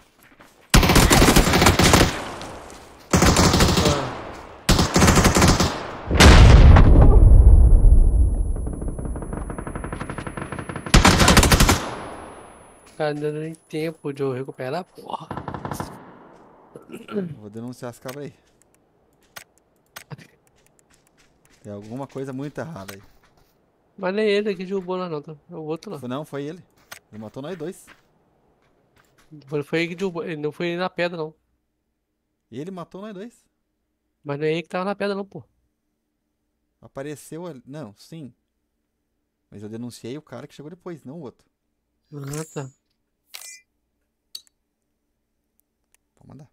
Cara, não deu nem tempo de eu recuperar, porra. Vou denunciar esse cabra aí. Tem alguma coisa muito errada aí. Mas nem ele que derrubou lá não, tá? É o outro lá. Não, foi ele. Ele matou nós dois. Foi ele que derrubou. Ele não foi na pedra, não. Ele matou nós dois. Mas não é ele que tava na pedra, não, pô. Apareceu ali. Não, sim. Mas eu denunciei o cara que chegou depois, não o outro. Ah, tá. Pode mandar.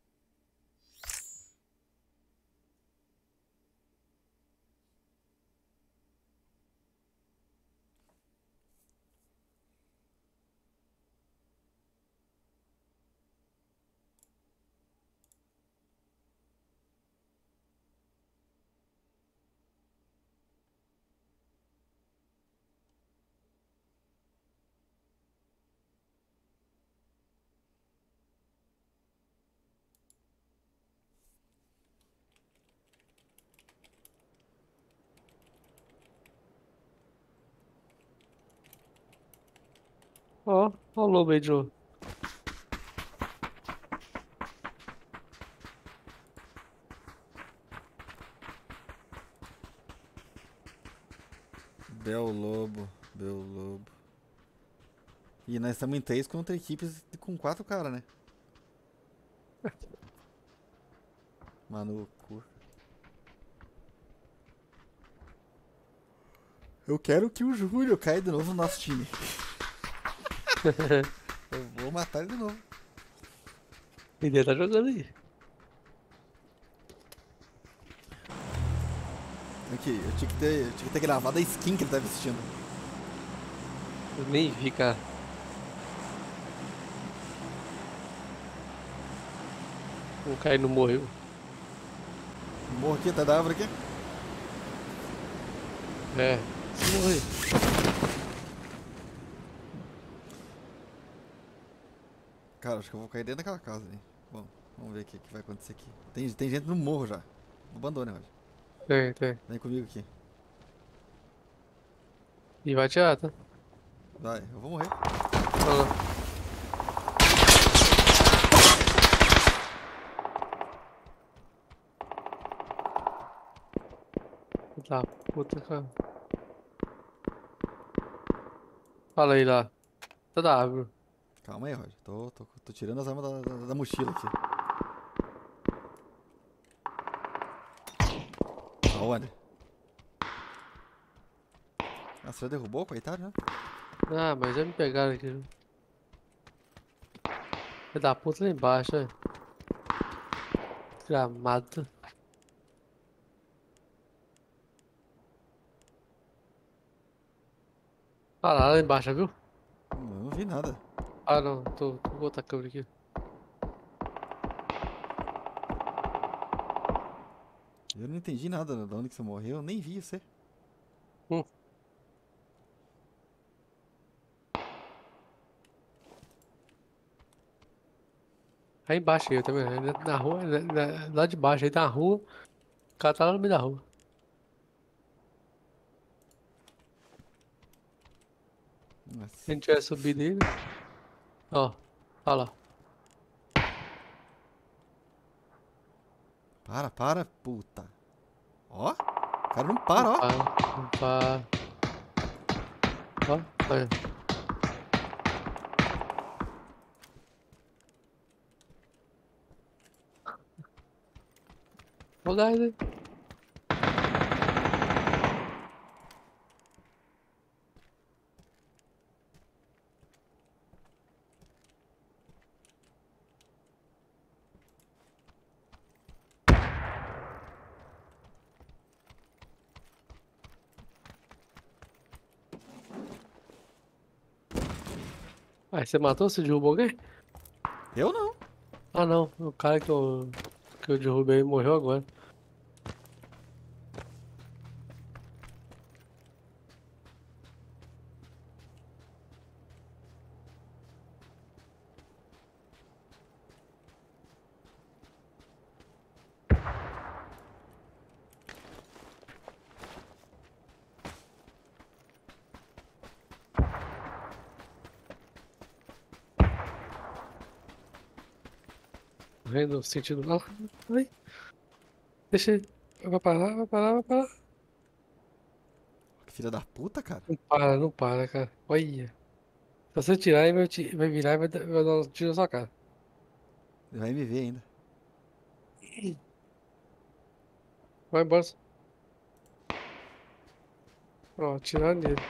Ó o lobo aí de novo. Bel Lobo. Bel Lobo. E nós estamos em 3 contra equipes com 4 caras, né? Maluco. Eu quero que o Júlio caia de novo no nosso time. Eu vou matar ele de novo. Ele tá jogando aí. Aqui, eu tinha que ter gravado a skin que ele tá vestindo. Eu nem vi, cara. O cara não morreu. Morro aqui, tá da árvore aqui. É. Se morrer. Cara, acho que eu vou cair dentro daquela casa ali. Bom, vamos ver o que vai acontecer aqui. Tem gente no morro já. Não abandone, Roger. Tem. Vem comigo aqui. E vai atirar, tá? Vai, eu vou morrer. Não, não. Tá, puta, cara. Fala aí lá. Tá da árvore. Calma aí, Roger. Tô tirando as armas da mochila aqui. Aonde? Ah, você já derrubou, coitado, né? Ah, mas já me pegaram aqui. Filho da puta lá embaixo, é. Gramado. Ah lá embaixo, viu? Eu não vi nada. Ah, não. Tô com outra câmera aqui. Eu não entendi nada de onde que você morreu. Eu nem vi você. Hum. Aí embaixo aí, eu também. Na rua, lá de baixo aí tá a rua. O cara tá lá no meio da rua. Se a Nossa. gente tivesse subido aí, né? Ó. Olha lá. Para, puta. Ó. O cara não Não para, ó. para. Não para. Ó. Olha. Ó o gás aí. Aí você matou? Você derrubou alguém? Eu não. Ah, não. O cara que eu derrubei morreu agora. Morrendo no sentido mal. Ai, deixa ele. Vai parar, vai parar, vai parar. Que filha da puta, cara. Não para, não para, cara. Olha. Se você tirar, ele vai virar e vai dar um tiro na sua cara. Ele vai me ver ainda. Vai embora. Ó, tirar nele.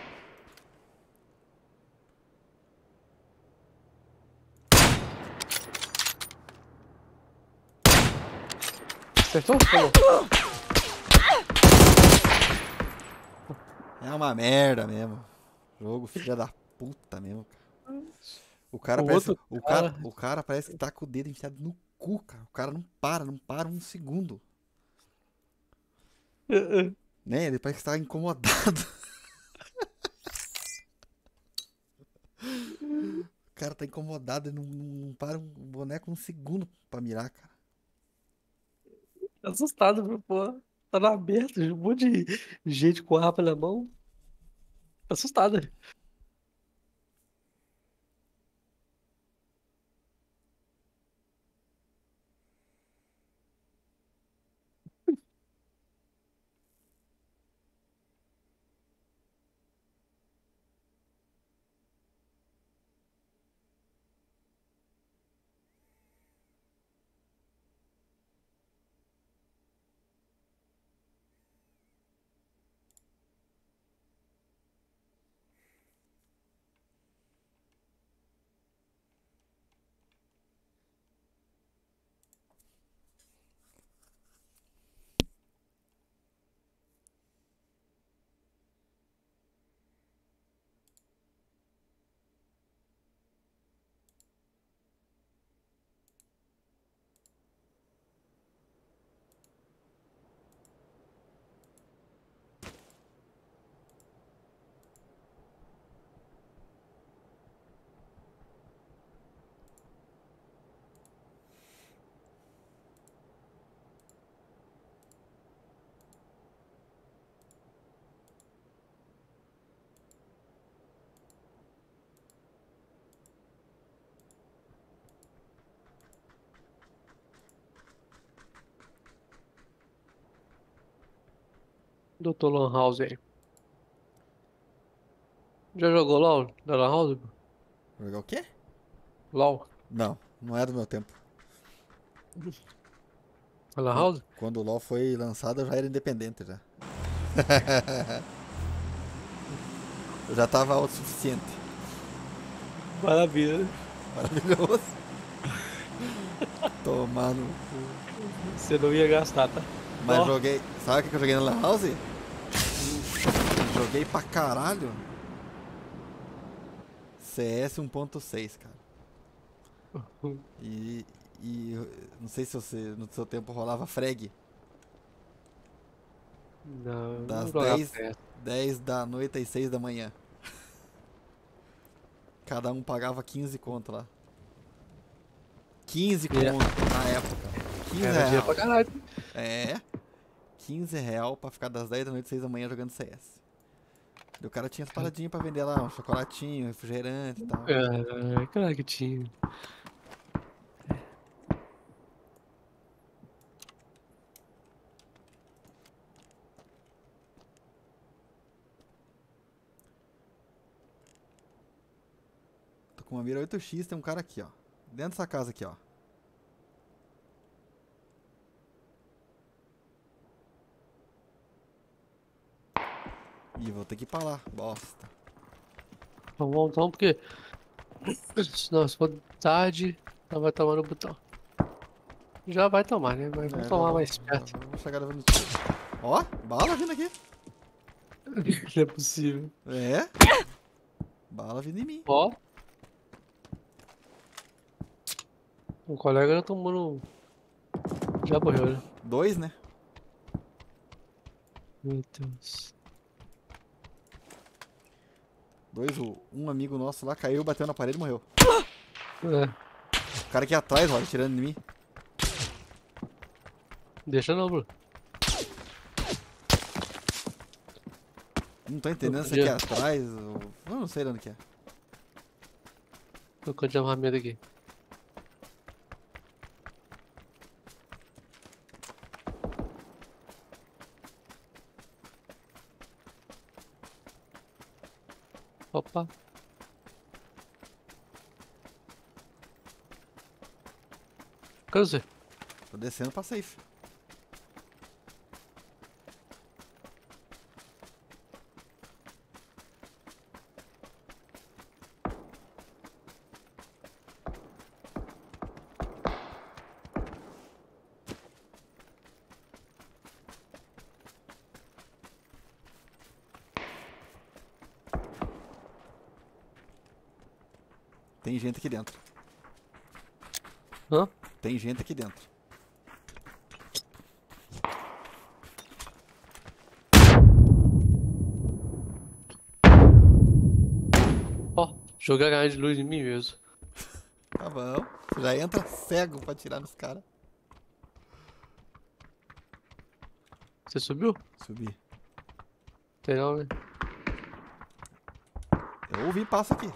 Acertou? Tá bom. É uma merda mesmo. Jogo filha da puta mesmo, cara. O cara O parece. outro cara. O cara parece que tá com o dedo enfiado no cu, cara. O cara não para um segundo. Né? Ele parece que tá incomodado. O cara tá incomodado e não para um boneco um segundo pra mirar, cara. Assustado, meu pô. Tá na aberta, um monte de gente com arma na mão. Assustado. Doutor Lan House aí. Já jogou LOL da Lan House? Jogar o quê? LOL? Não, não é do meu tempo. A Lan House? Quando o LoL foi lançado, eu já era independente já. Eu já tava autossuficiente. Maravilha. Maravilhoso. Tomar no... Você não ia gastar, tá? Mas Ó. joguei... Sabe o que eu joguei na Lan House? Joguei pra caralho. CS 1.6, cara. E não sei se você no seu tempo rolava frag. Não, Das não jogava 10, CS. 10 da noite às 6 da manhã. Cada um pagava 15 conto lá. 15 conto na época. 15 Era dia real. pra caralho. É. 15 real pra ficar das 10 da noite às 6 da manhã jogando CS. E o cara tinha as paradinhas pra vender lá, um chocolatinho, refrigerante e tal. É, claro que tinha. Tô com uma mira 8x, tem um cara aqui, ó. Dentro dessa casa aqui, ó. Ih, vou ter que ir pra lá, bosta. Vamos então, porque senão se for tarde, ela vai tomar no botão. Já vai tomar, né? Mas vamos tomar mais perto. Vamos chegar levando tiro. Ó, bala vindo aqui. Não é possível. É. Bala vindo em mim. Ó. Um colega já tomou. Já morreu, né? 2, né? Meu Deus. 2, um amigo nosso lá caiu, bateu na parede e morreu. É, O cara aqui atrás, ó, atirando em mim. deixa não, Bruno. Não tô entendendo se podia. aqui atrás. Eu não sei de onde que é. Tô com de armamento aqui. Opa. Cadê você? Tô descendo pra safe. Tem gente aqui dentro. Hã? Tem gente aqui dentro. Ó, jogar ganhar de luz em mim mesmo. Tá bom. Você já entra cego pra atirar nos caras. Você subiu? Subi. Tem não, né? Eu ouvi passo aqui.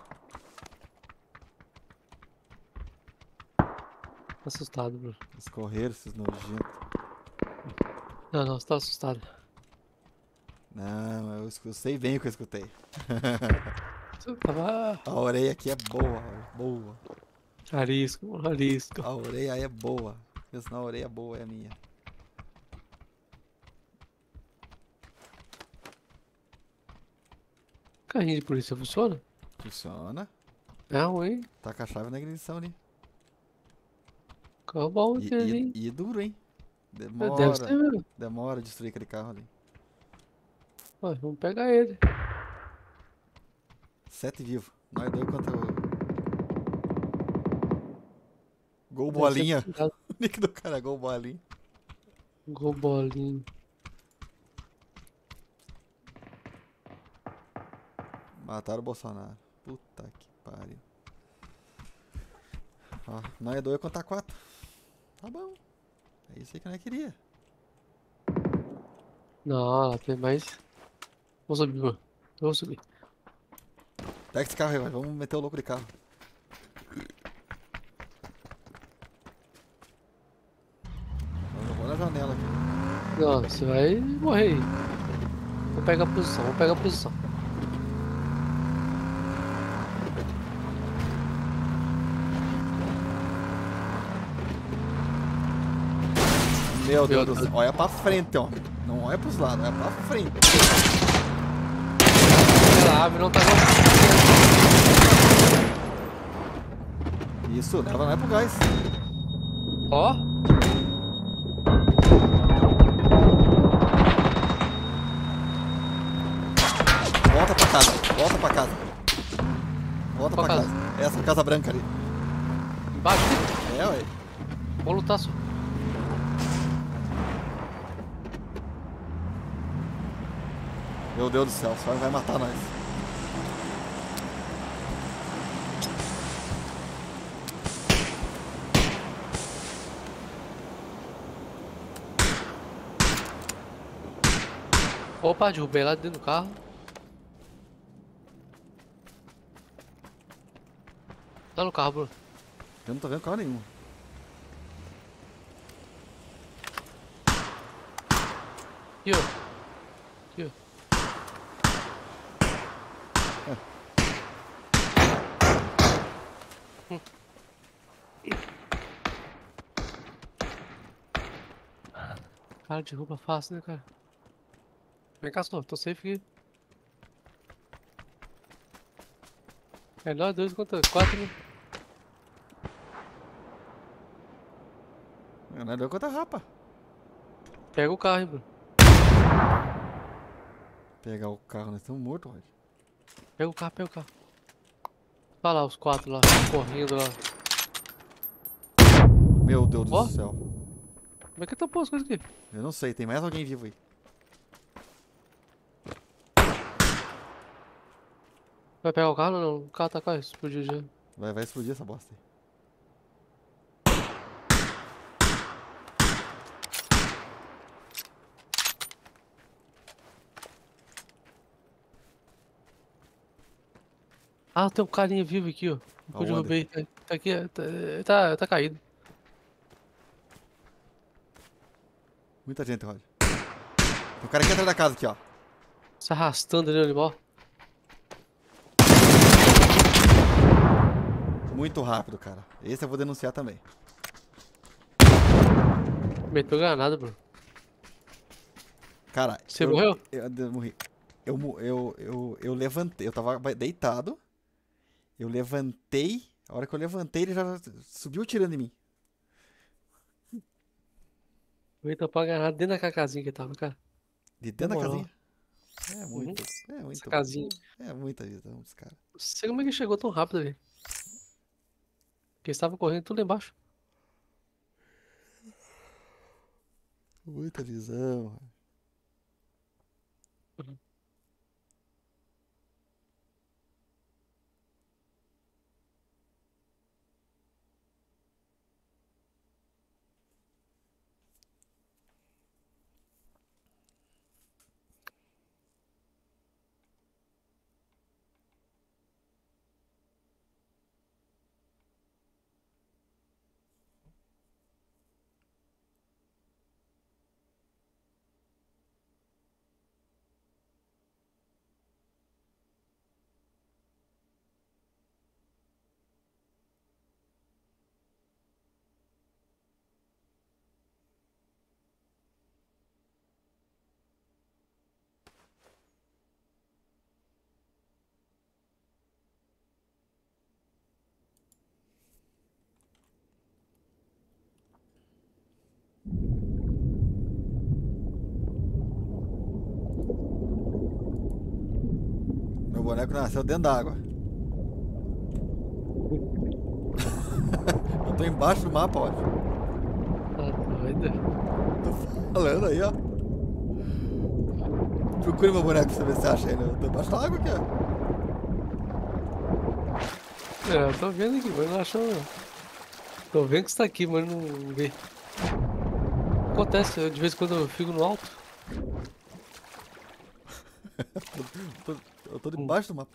Assustado, Bruno. Eles correram, esses nojentos. Não, você tá assustado. Não, eu sei bem o que eu escutei. Você tava. A orelha aqui é boa, boa. Arisco, arisco. A orelha é boa. Pensa na orelha boa, é a minha. Carrinho de polícia funciona? Funciona. É ruim. Tá com a chave na ignição ali. Carro bom aquele, hein? E duro, hein? Deve ser mesmo. Demora a destruir aquele carro ali. Ué, vamos pegar ele. 7 vivos. Nós dois contra o... Gol Deve ser bolinha. cuidado. O nick do cara é gol bolinha. Gol bolinho. Mataram o Bolsonaro. Puta que pariu. Ó, nós dois contra 4. Tá bom. É isso aí que nós queria. Não, lá tem mais. Vou subir, mano. Eu vou subir. Pega esse carro aí, vai. Vamos meter o louco de carro. Eu vou na janela aqui. Não, você vai morrer aí. Vou pegar a posição, vou pegar a posição. Meu Deus do céu. Olha pra frente, ó. Não olha pros lados, olha pra frente. Aquela árvore não tá Isso, leva não é pro gás. Ó, Volta pra casa, volta pra casa. Volta Qual pra casa? casa. Essa casa branca ali. embaixo. É, ué. Vamos lutar só. Meu Deus do céu, o senhor vai matar nós. Opa, derrubei lá dentro do carro. Tá no carro, Bruno. Eu não tô vendo carro nenhum. Aqui, ó. Aqui, ó. Cara, derruba fácil, né, cara? Vem cá, só. Tô safe aqui. É nós dois contra quatro, né? Não é deu conta rapa. Pega o carro, hein, Bruno. Pegar o carro, nós estamos mortos, Rod. Pega o carro, pega o carro. Olha lá, os quatro lá, correndo lá. Meu Deus Ó. do céu. Como é que tampou as coisas aqui? Eu não sei, tem mais alguém vivo aí. Vai pegar o carro ou não? O carro tá quase explodiu já. Vai explodir essa bosta aí. Ah, tem um carinha vivo aqui, ó. Eu Aonde? derrubei. Tá aqui, tá caído. Muita gente, Rod. Tem um cara aqui atrás da casa, aqui, ó. Se arrastando ali no animal. Muito rápido, cara. Esse eu vou denunciar também. Meteu granada, Bruno. Cara, Você morreu? Eu morri. Eu levantei, eu tava deitado. Eu levantei. A hora que eu levantei, ele já subiu tirando em mim. Eu ia tampar a granada dentro da casinha que tava, cara. De dentro da Na moral. casinha. É muito. É Essa muito. casinha. É muita visão dos caras. Não sei como é que chegou tão rápido ali. Porque eles estavam correndo tudo lá embaixo. Muita visão. Meu boneco nasceu dentro da água. Eu tô embaixo do mapa, ó. Tá doido. Tô falando aí, ó. Procure meu boneco pra você ver se você acha ele. Eu tô embaixo da água aqui, ó. É, eu tô vendo aqui, mas não achou não. Tô vendo que você tá aqui, mas não vê. Acontece, de vez em quando eu fico no alto. Eu tô debaixo do mapa.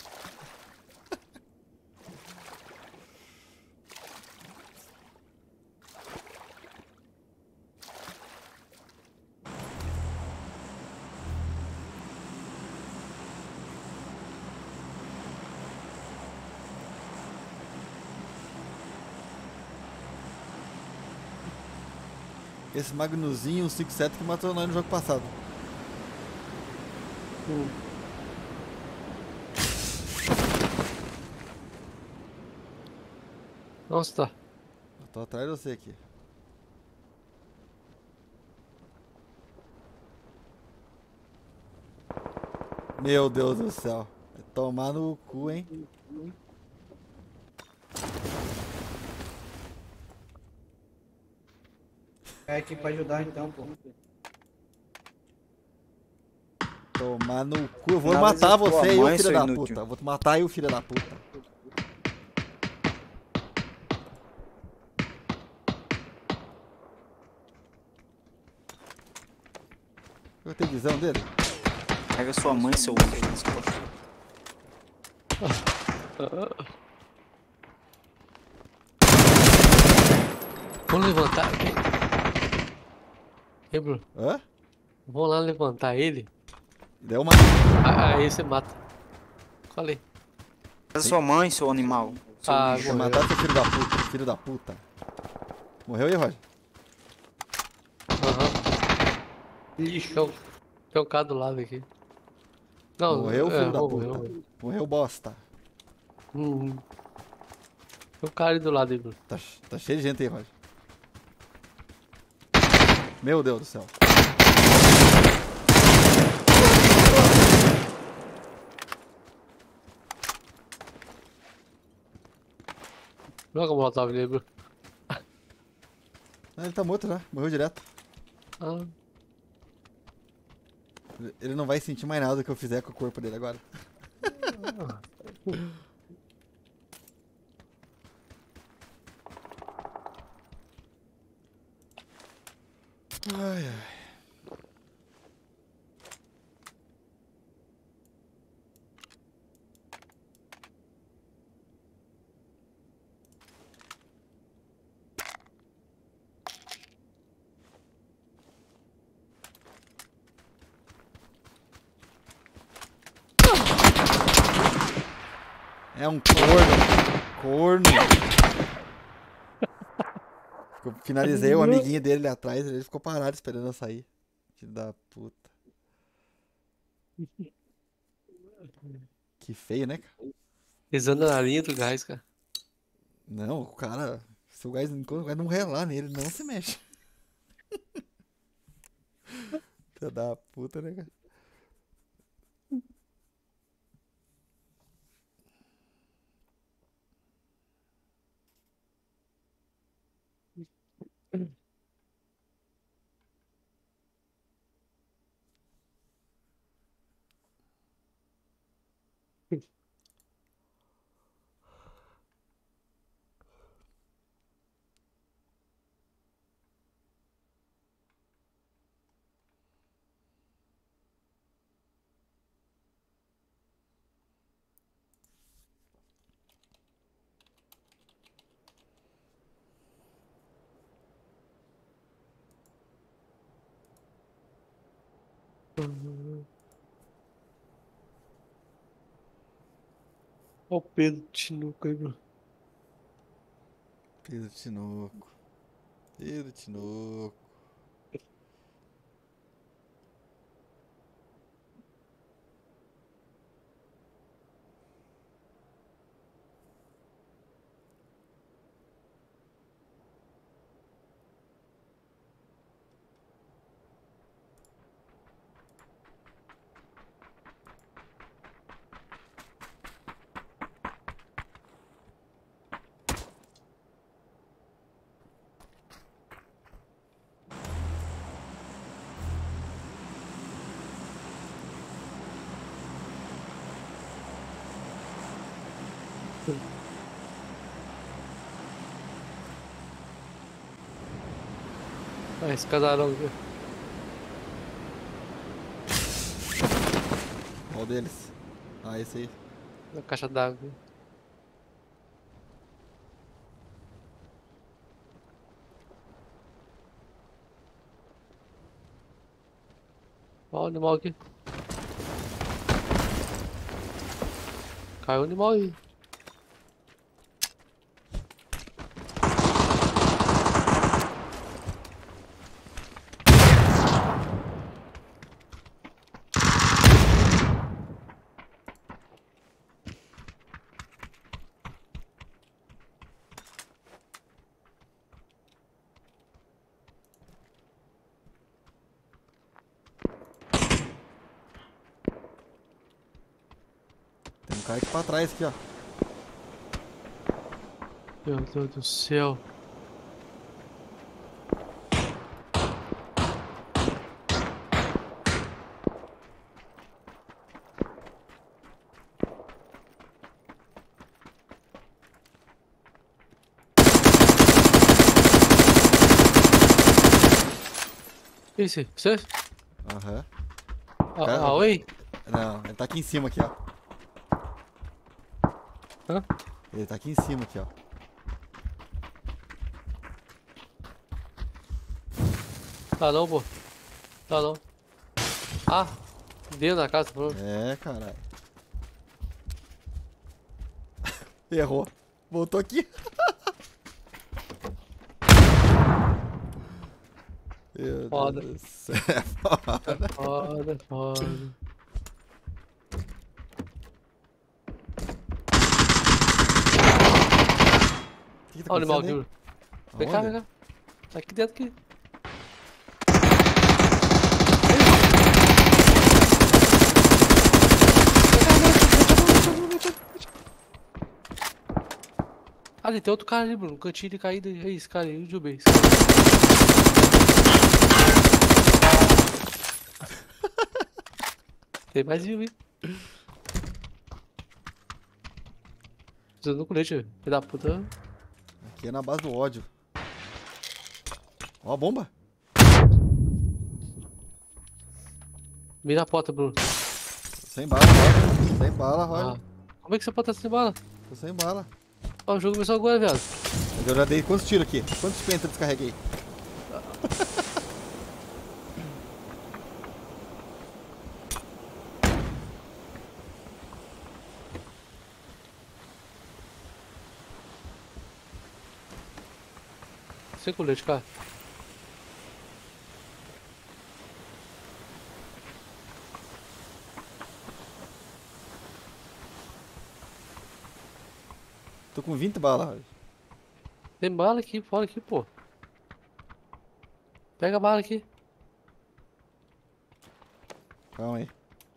Esse Magnuzinho 157 que matou nós no jogo passado. Nossa, tá. Eu tô atrás de você aqui. Meu Deus do céu. Vai tomar no cu, hein? É aqui pra ajudar então, pô. Tomar no cu. Eu vou Nada matar de tua você aí, ô mãe, filho seu da inútil. puta. Eu vou te matar aí, ô filho da puta. Eu tenho visão dele? Pega sua mãe, seu lixo. Vamos levantar. Ei, Bruno, Hã? vamos lá levantar ele. Deu uma. Aí você mata. Falei. Pega sua mãe, seu animal. Seu Ah, lixo. Vou morreu. matar seu filho da puta. Filho da puta. Morreu aí, Roger? Aham. Lixo. Tem um cara do lado aqui. Não, Morreu, filho da morreu. puta. Morreu, bosta. Tem um cara aí do lado aí, Bruno. Tá cheio de gente aí, Roger. Meu Deus do céu. Joga a molotov ali, Bruno. Ah, ele tá morto já. Morreu direto. Ah, Ele não vai sentir mais nada que eu fizer com o corpo dele agora. Ai, ai. É um corno. Corno. Eu finalizei o amiguinho dele ali atrás, ele ficou parado esperando eu sair. Filho da puta. Que feio, né, cara? pisando na linha do gás, cara. Não, o cara. Se o gás, enquanto o gás não relar nele, não se mexe. Filho da puta, né, cara? Olha o Pedro Tinoco aí, Bruno. Pedro Tinoco. Pedro Tinoco. Ah, esse casarão aqui. Qual deles? Ah, esse aí. Na caixa d'água aqui. Olha o animal aqui. Caiu o animal aí. cara aqui pra trás aqui, ó. Meu Deus do céu. Esse, você? Aham. Cara- Oi? Não, ele tá aqui em cima aqui, ó. Hã? Ele tá aqui em cima aqui, ó. Tá não, pô. Tá não. Ah, dentro da casa, pronto. É, caralho. Errou. Voltou aqui. Meu Foda. Deus do céu. Foda. Foda, foda. O que tá Olha o animal aqui, acontecendo Bruno. Vem cá, Aonde? vem cá. Tá aqui dentro aqui. Ali, tem outro cara ali, Bruno. Um cantinho de caída. É esse cara aí, o Jubei. Tem mais vivo, hein? Precisando do colete, filho da puta. Aqui é na base do ódio. Ó a bomba. Mira a porta, Bruno. Sem bala, Roger. Sem bala, Roger. Como é que você pode estar sem bala? Tô sem bala. Ó, o jogo começou agora, viado. Mas eu já dei quantos tiros aqui? Quantos penta eu descarreguei? Sem colete, cara. Tô com 20 balas, Roger. Tem bala aqui, fora aqui, pô. Pega a bala aqui. Calma aí.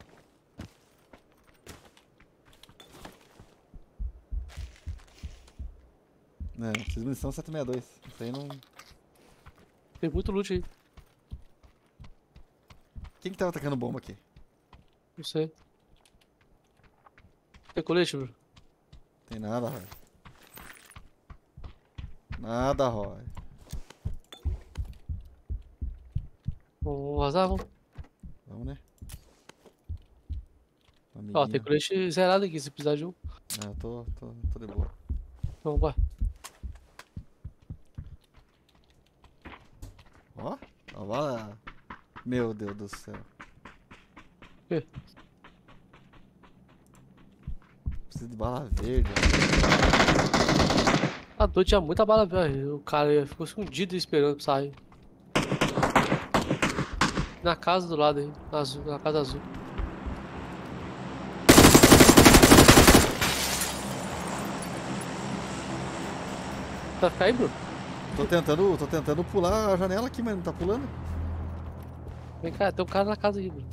Não, preciso de munição 762. Isso aí não. Tem muito loot aí. Quem que tava atacando bomba aqui? Não sei. Tem colete, Bruno? Tem nada, Roy. Nada, Roy. Vamos vazar, vamos. Vamos, né? Ó, Amiguinho. tem colete zerado aqui, se precisar de um. Não, eu tô de boa. Vamos lá. Ó, a bala. Meu Deus do céu. quê? Preciso de bala verde. A dor tinha muita bala, velho. O cara ficou escondido esperando pra sair. Na casa do lado aí, na azul, na casa azul. Vai ficar aí, Bruno? Tô tentando pular a janela aqui, mas não tá pulando. Vem cá, tem um cara na casa aí, Bruno.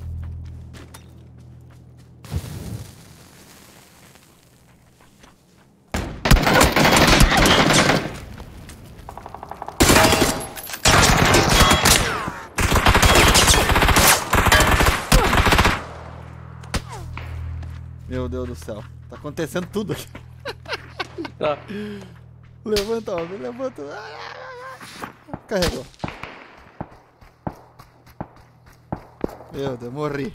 Meu Deus do céu. Tá acontecendo tudo aqui. Tá. Levanta, homem, levanta. Carregou. Meu Deus, morri.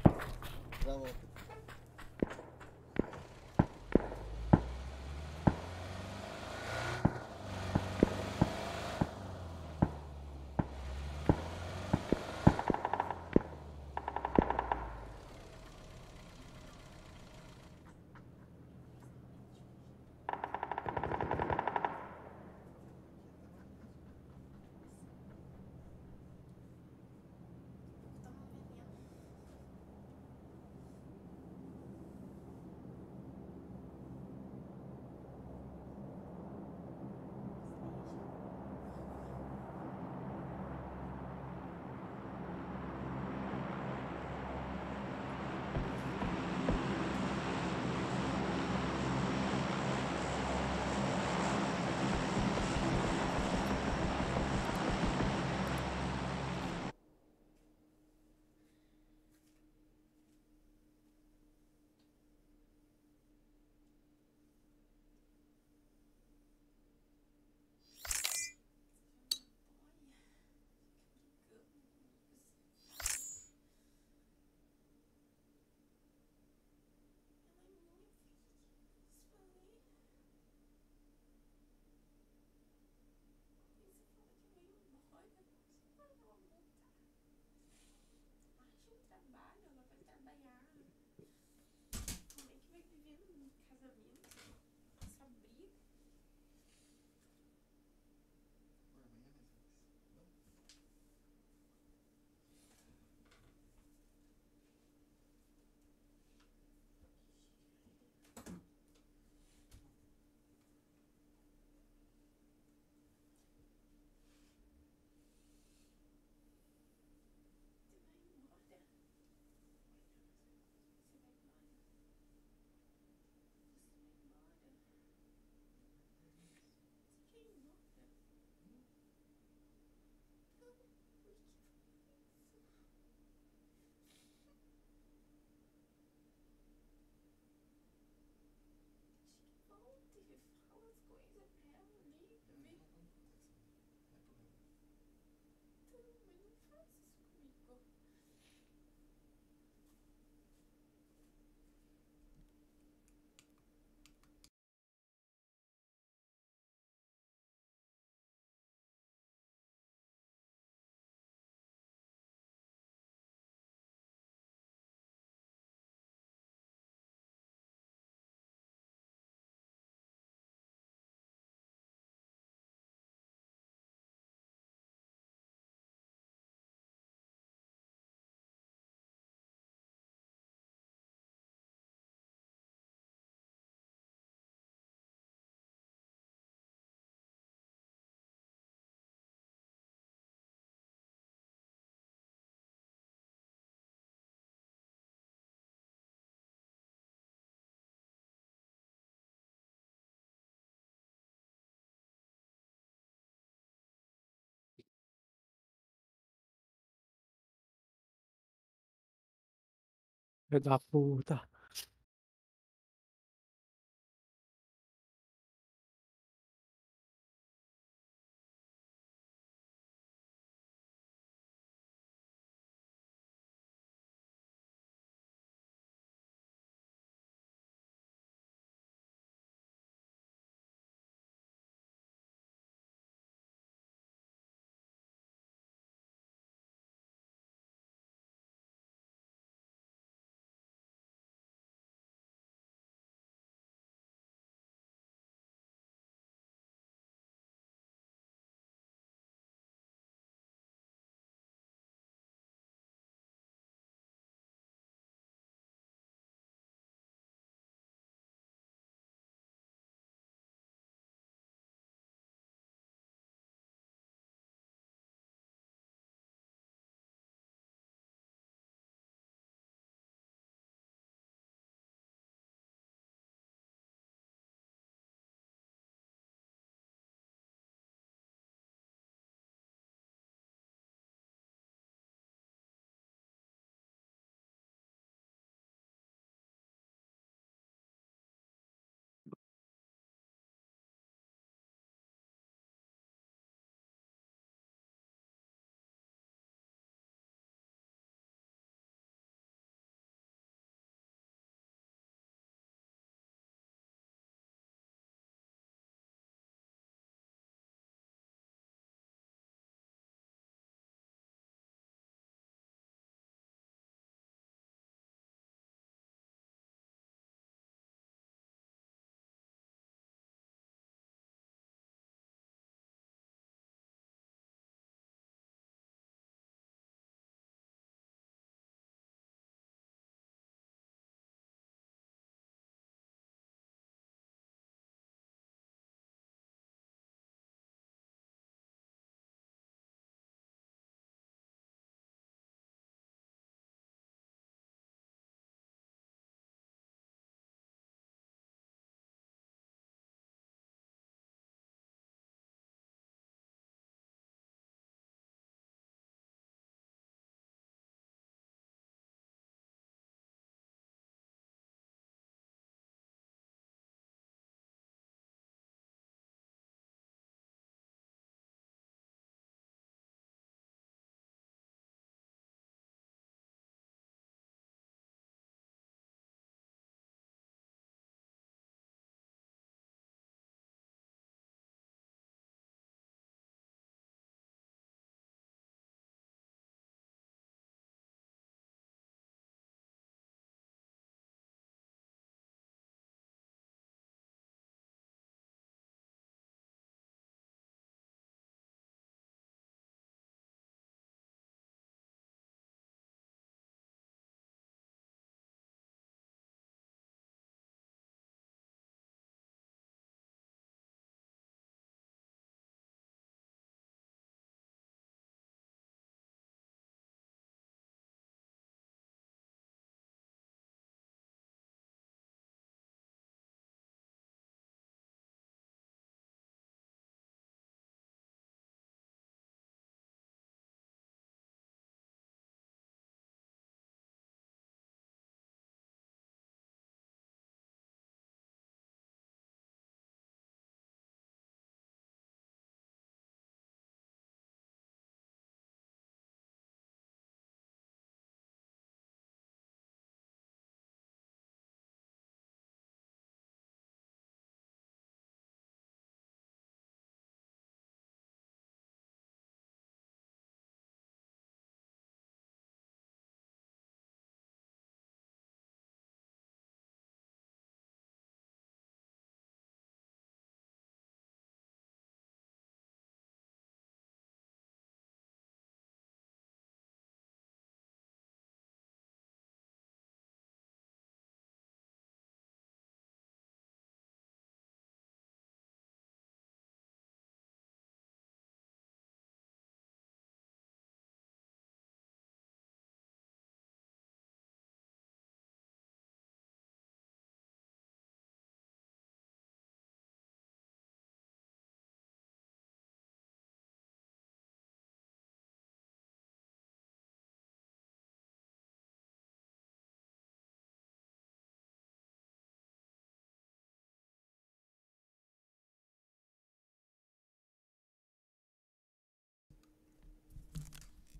Filho da puta.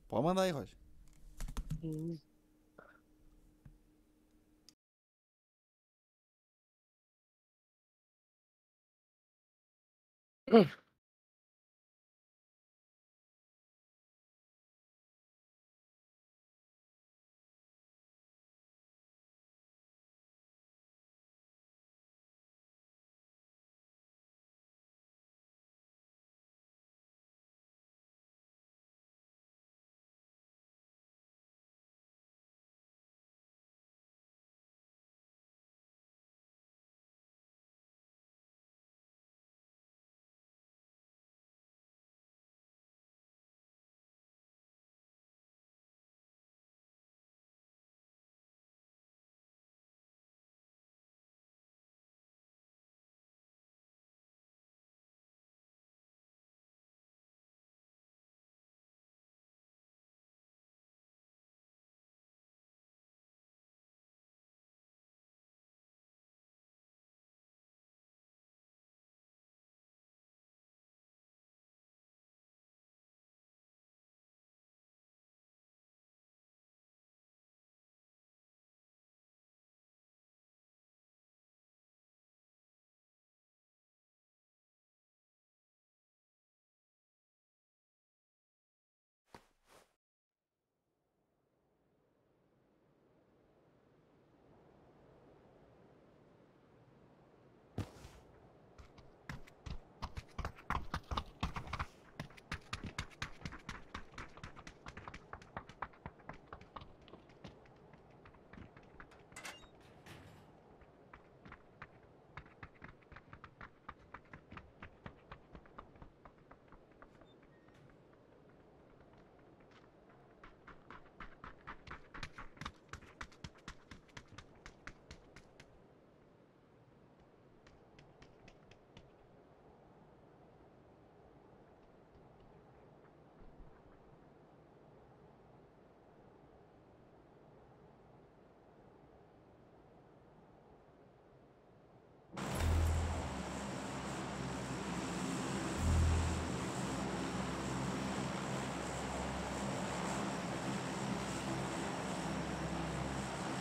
Pode mandar aí, Roger. Hum.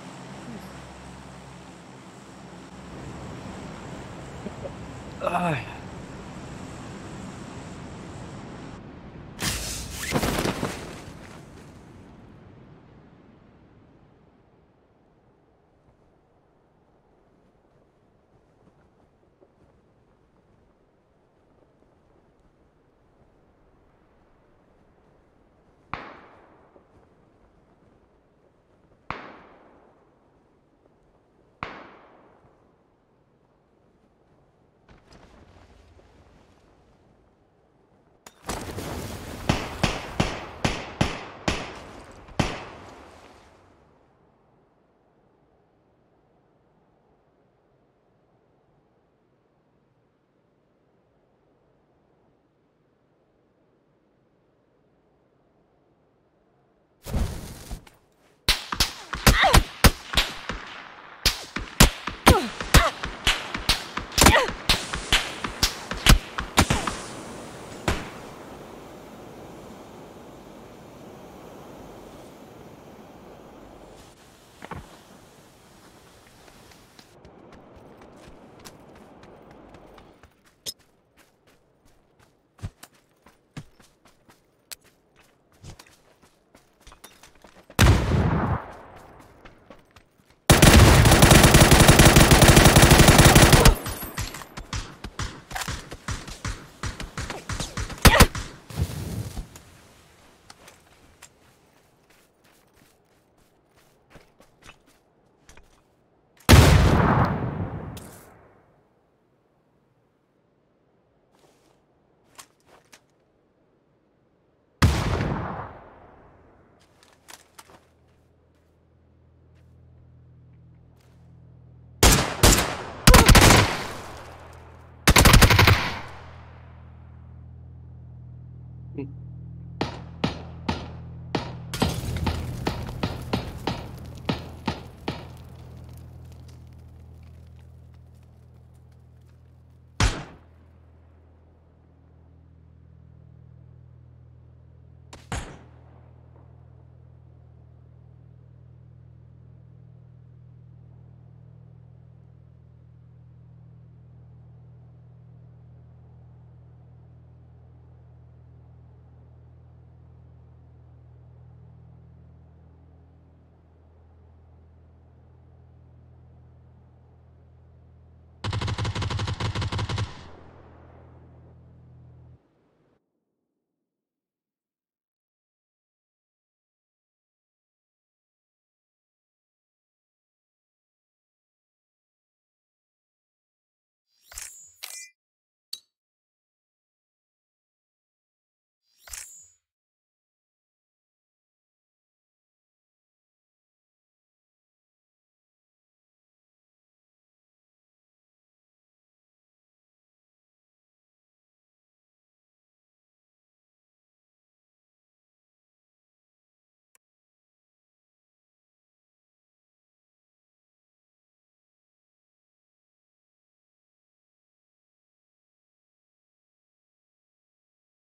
Ai.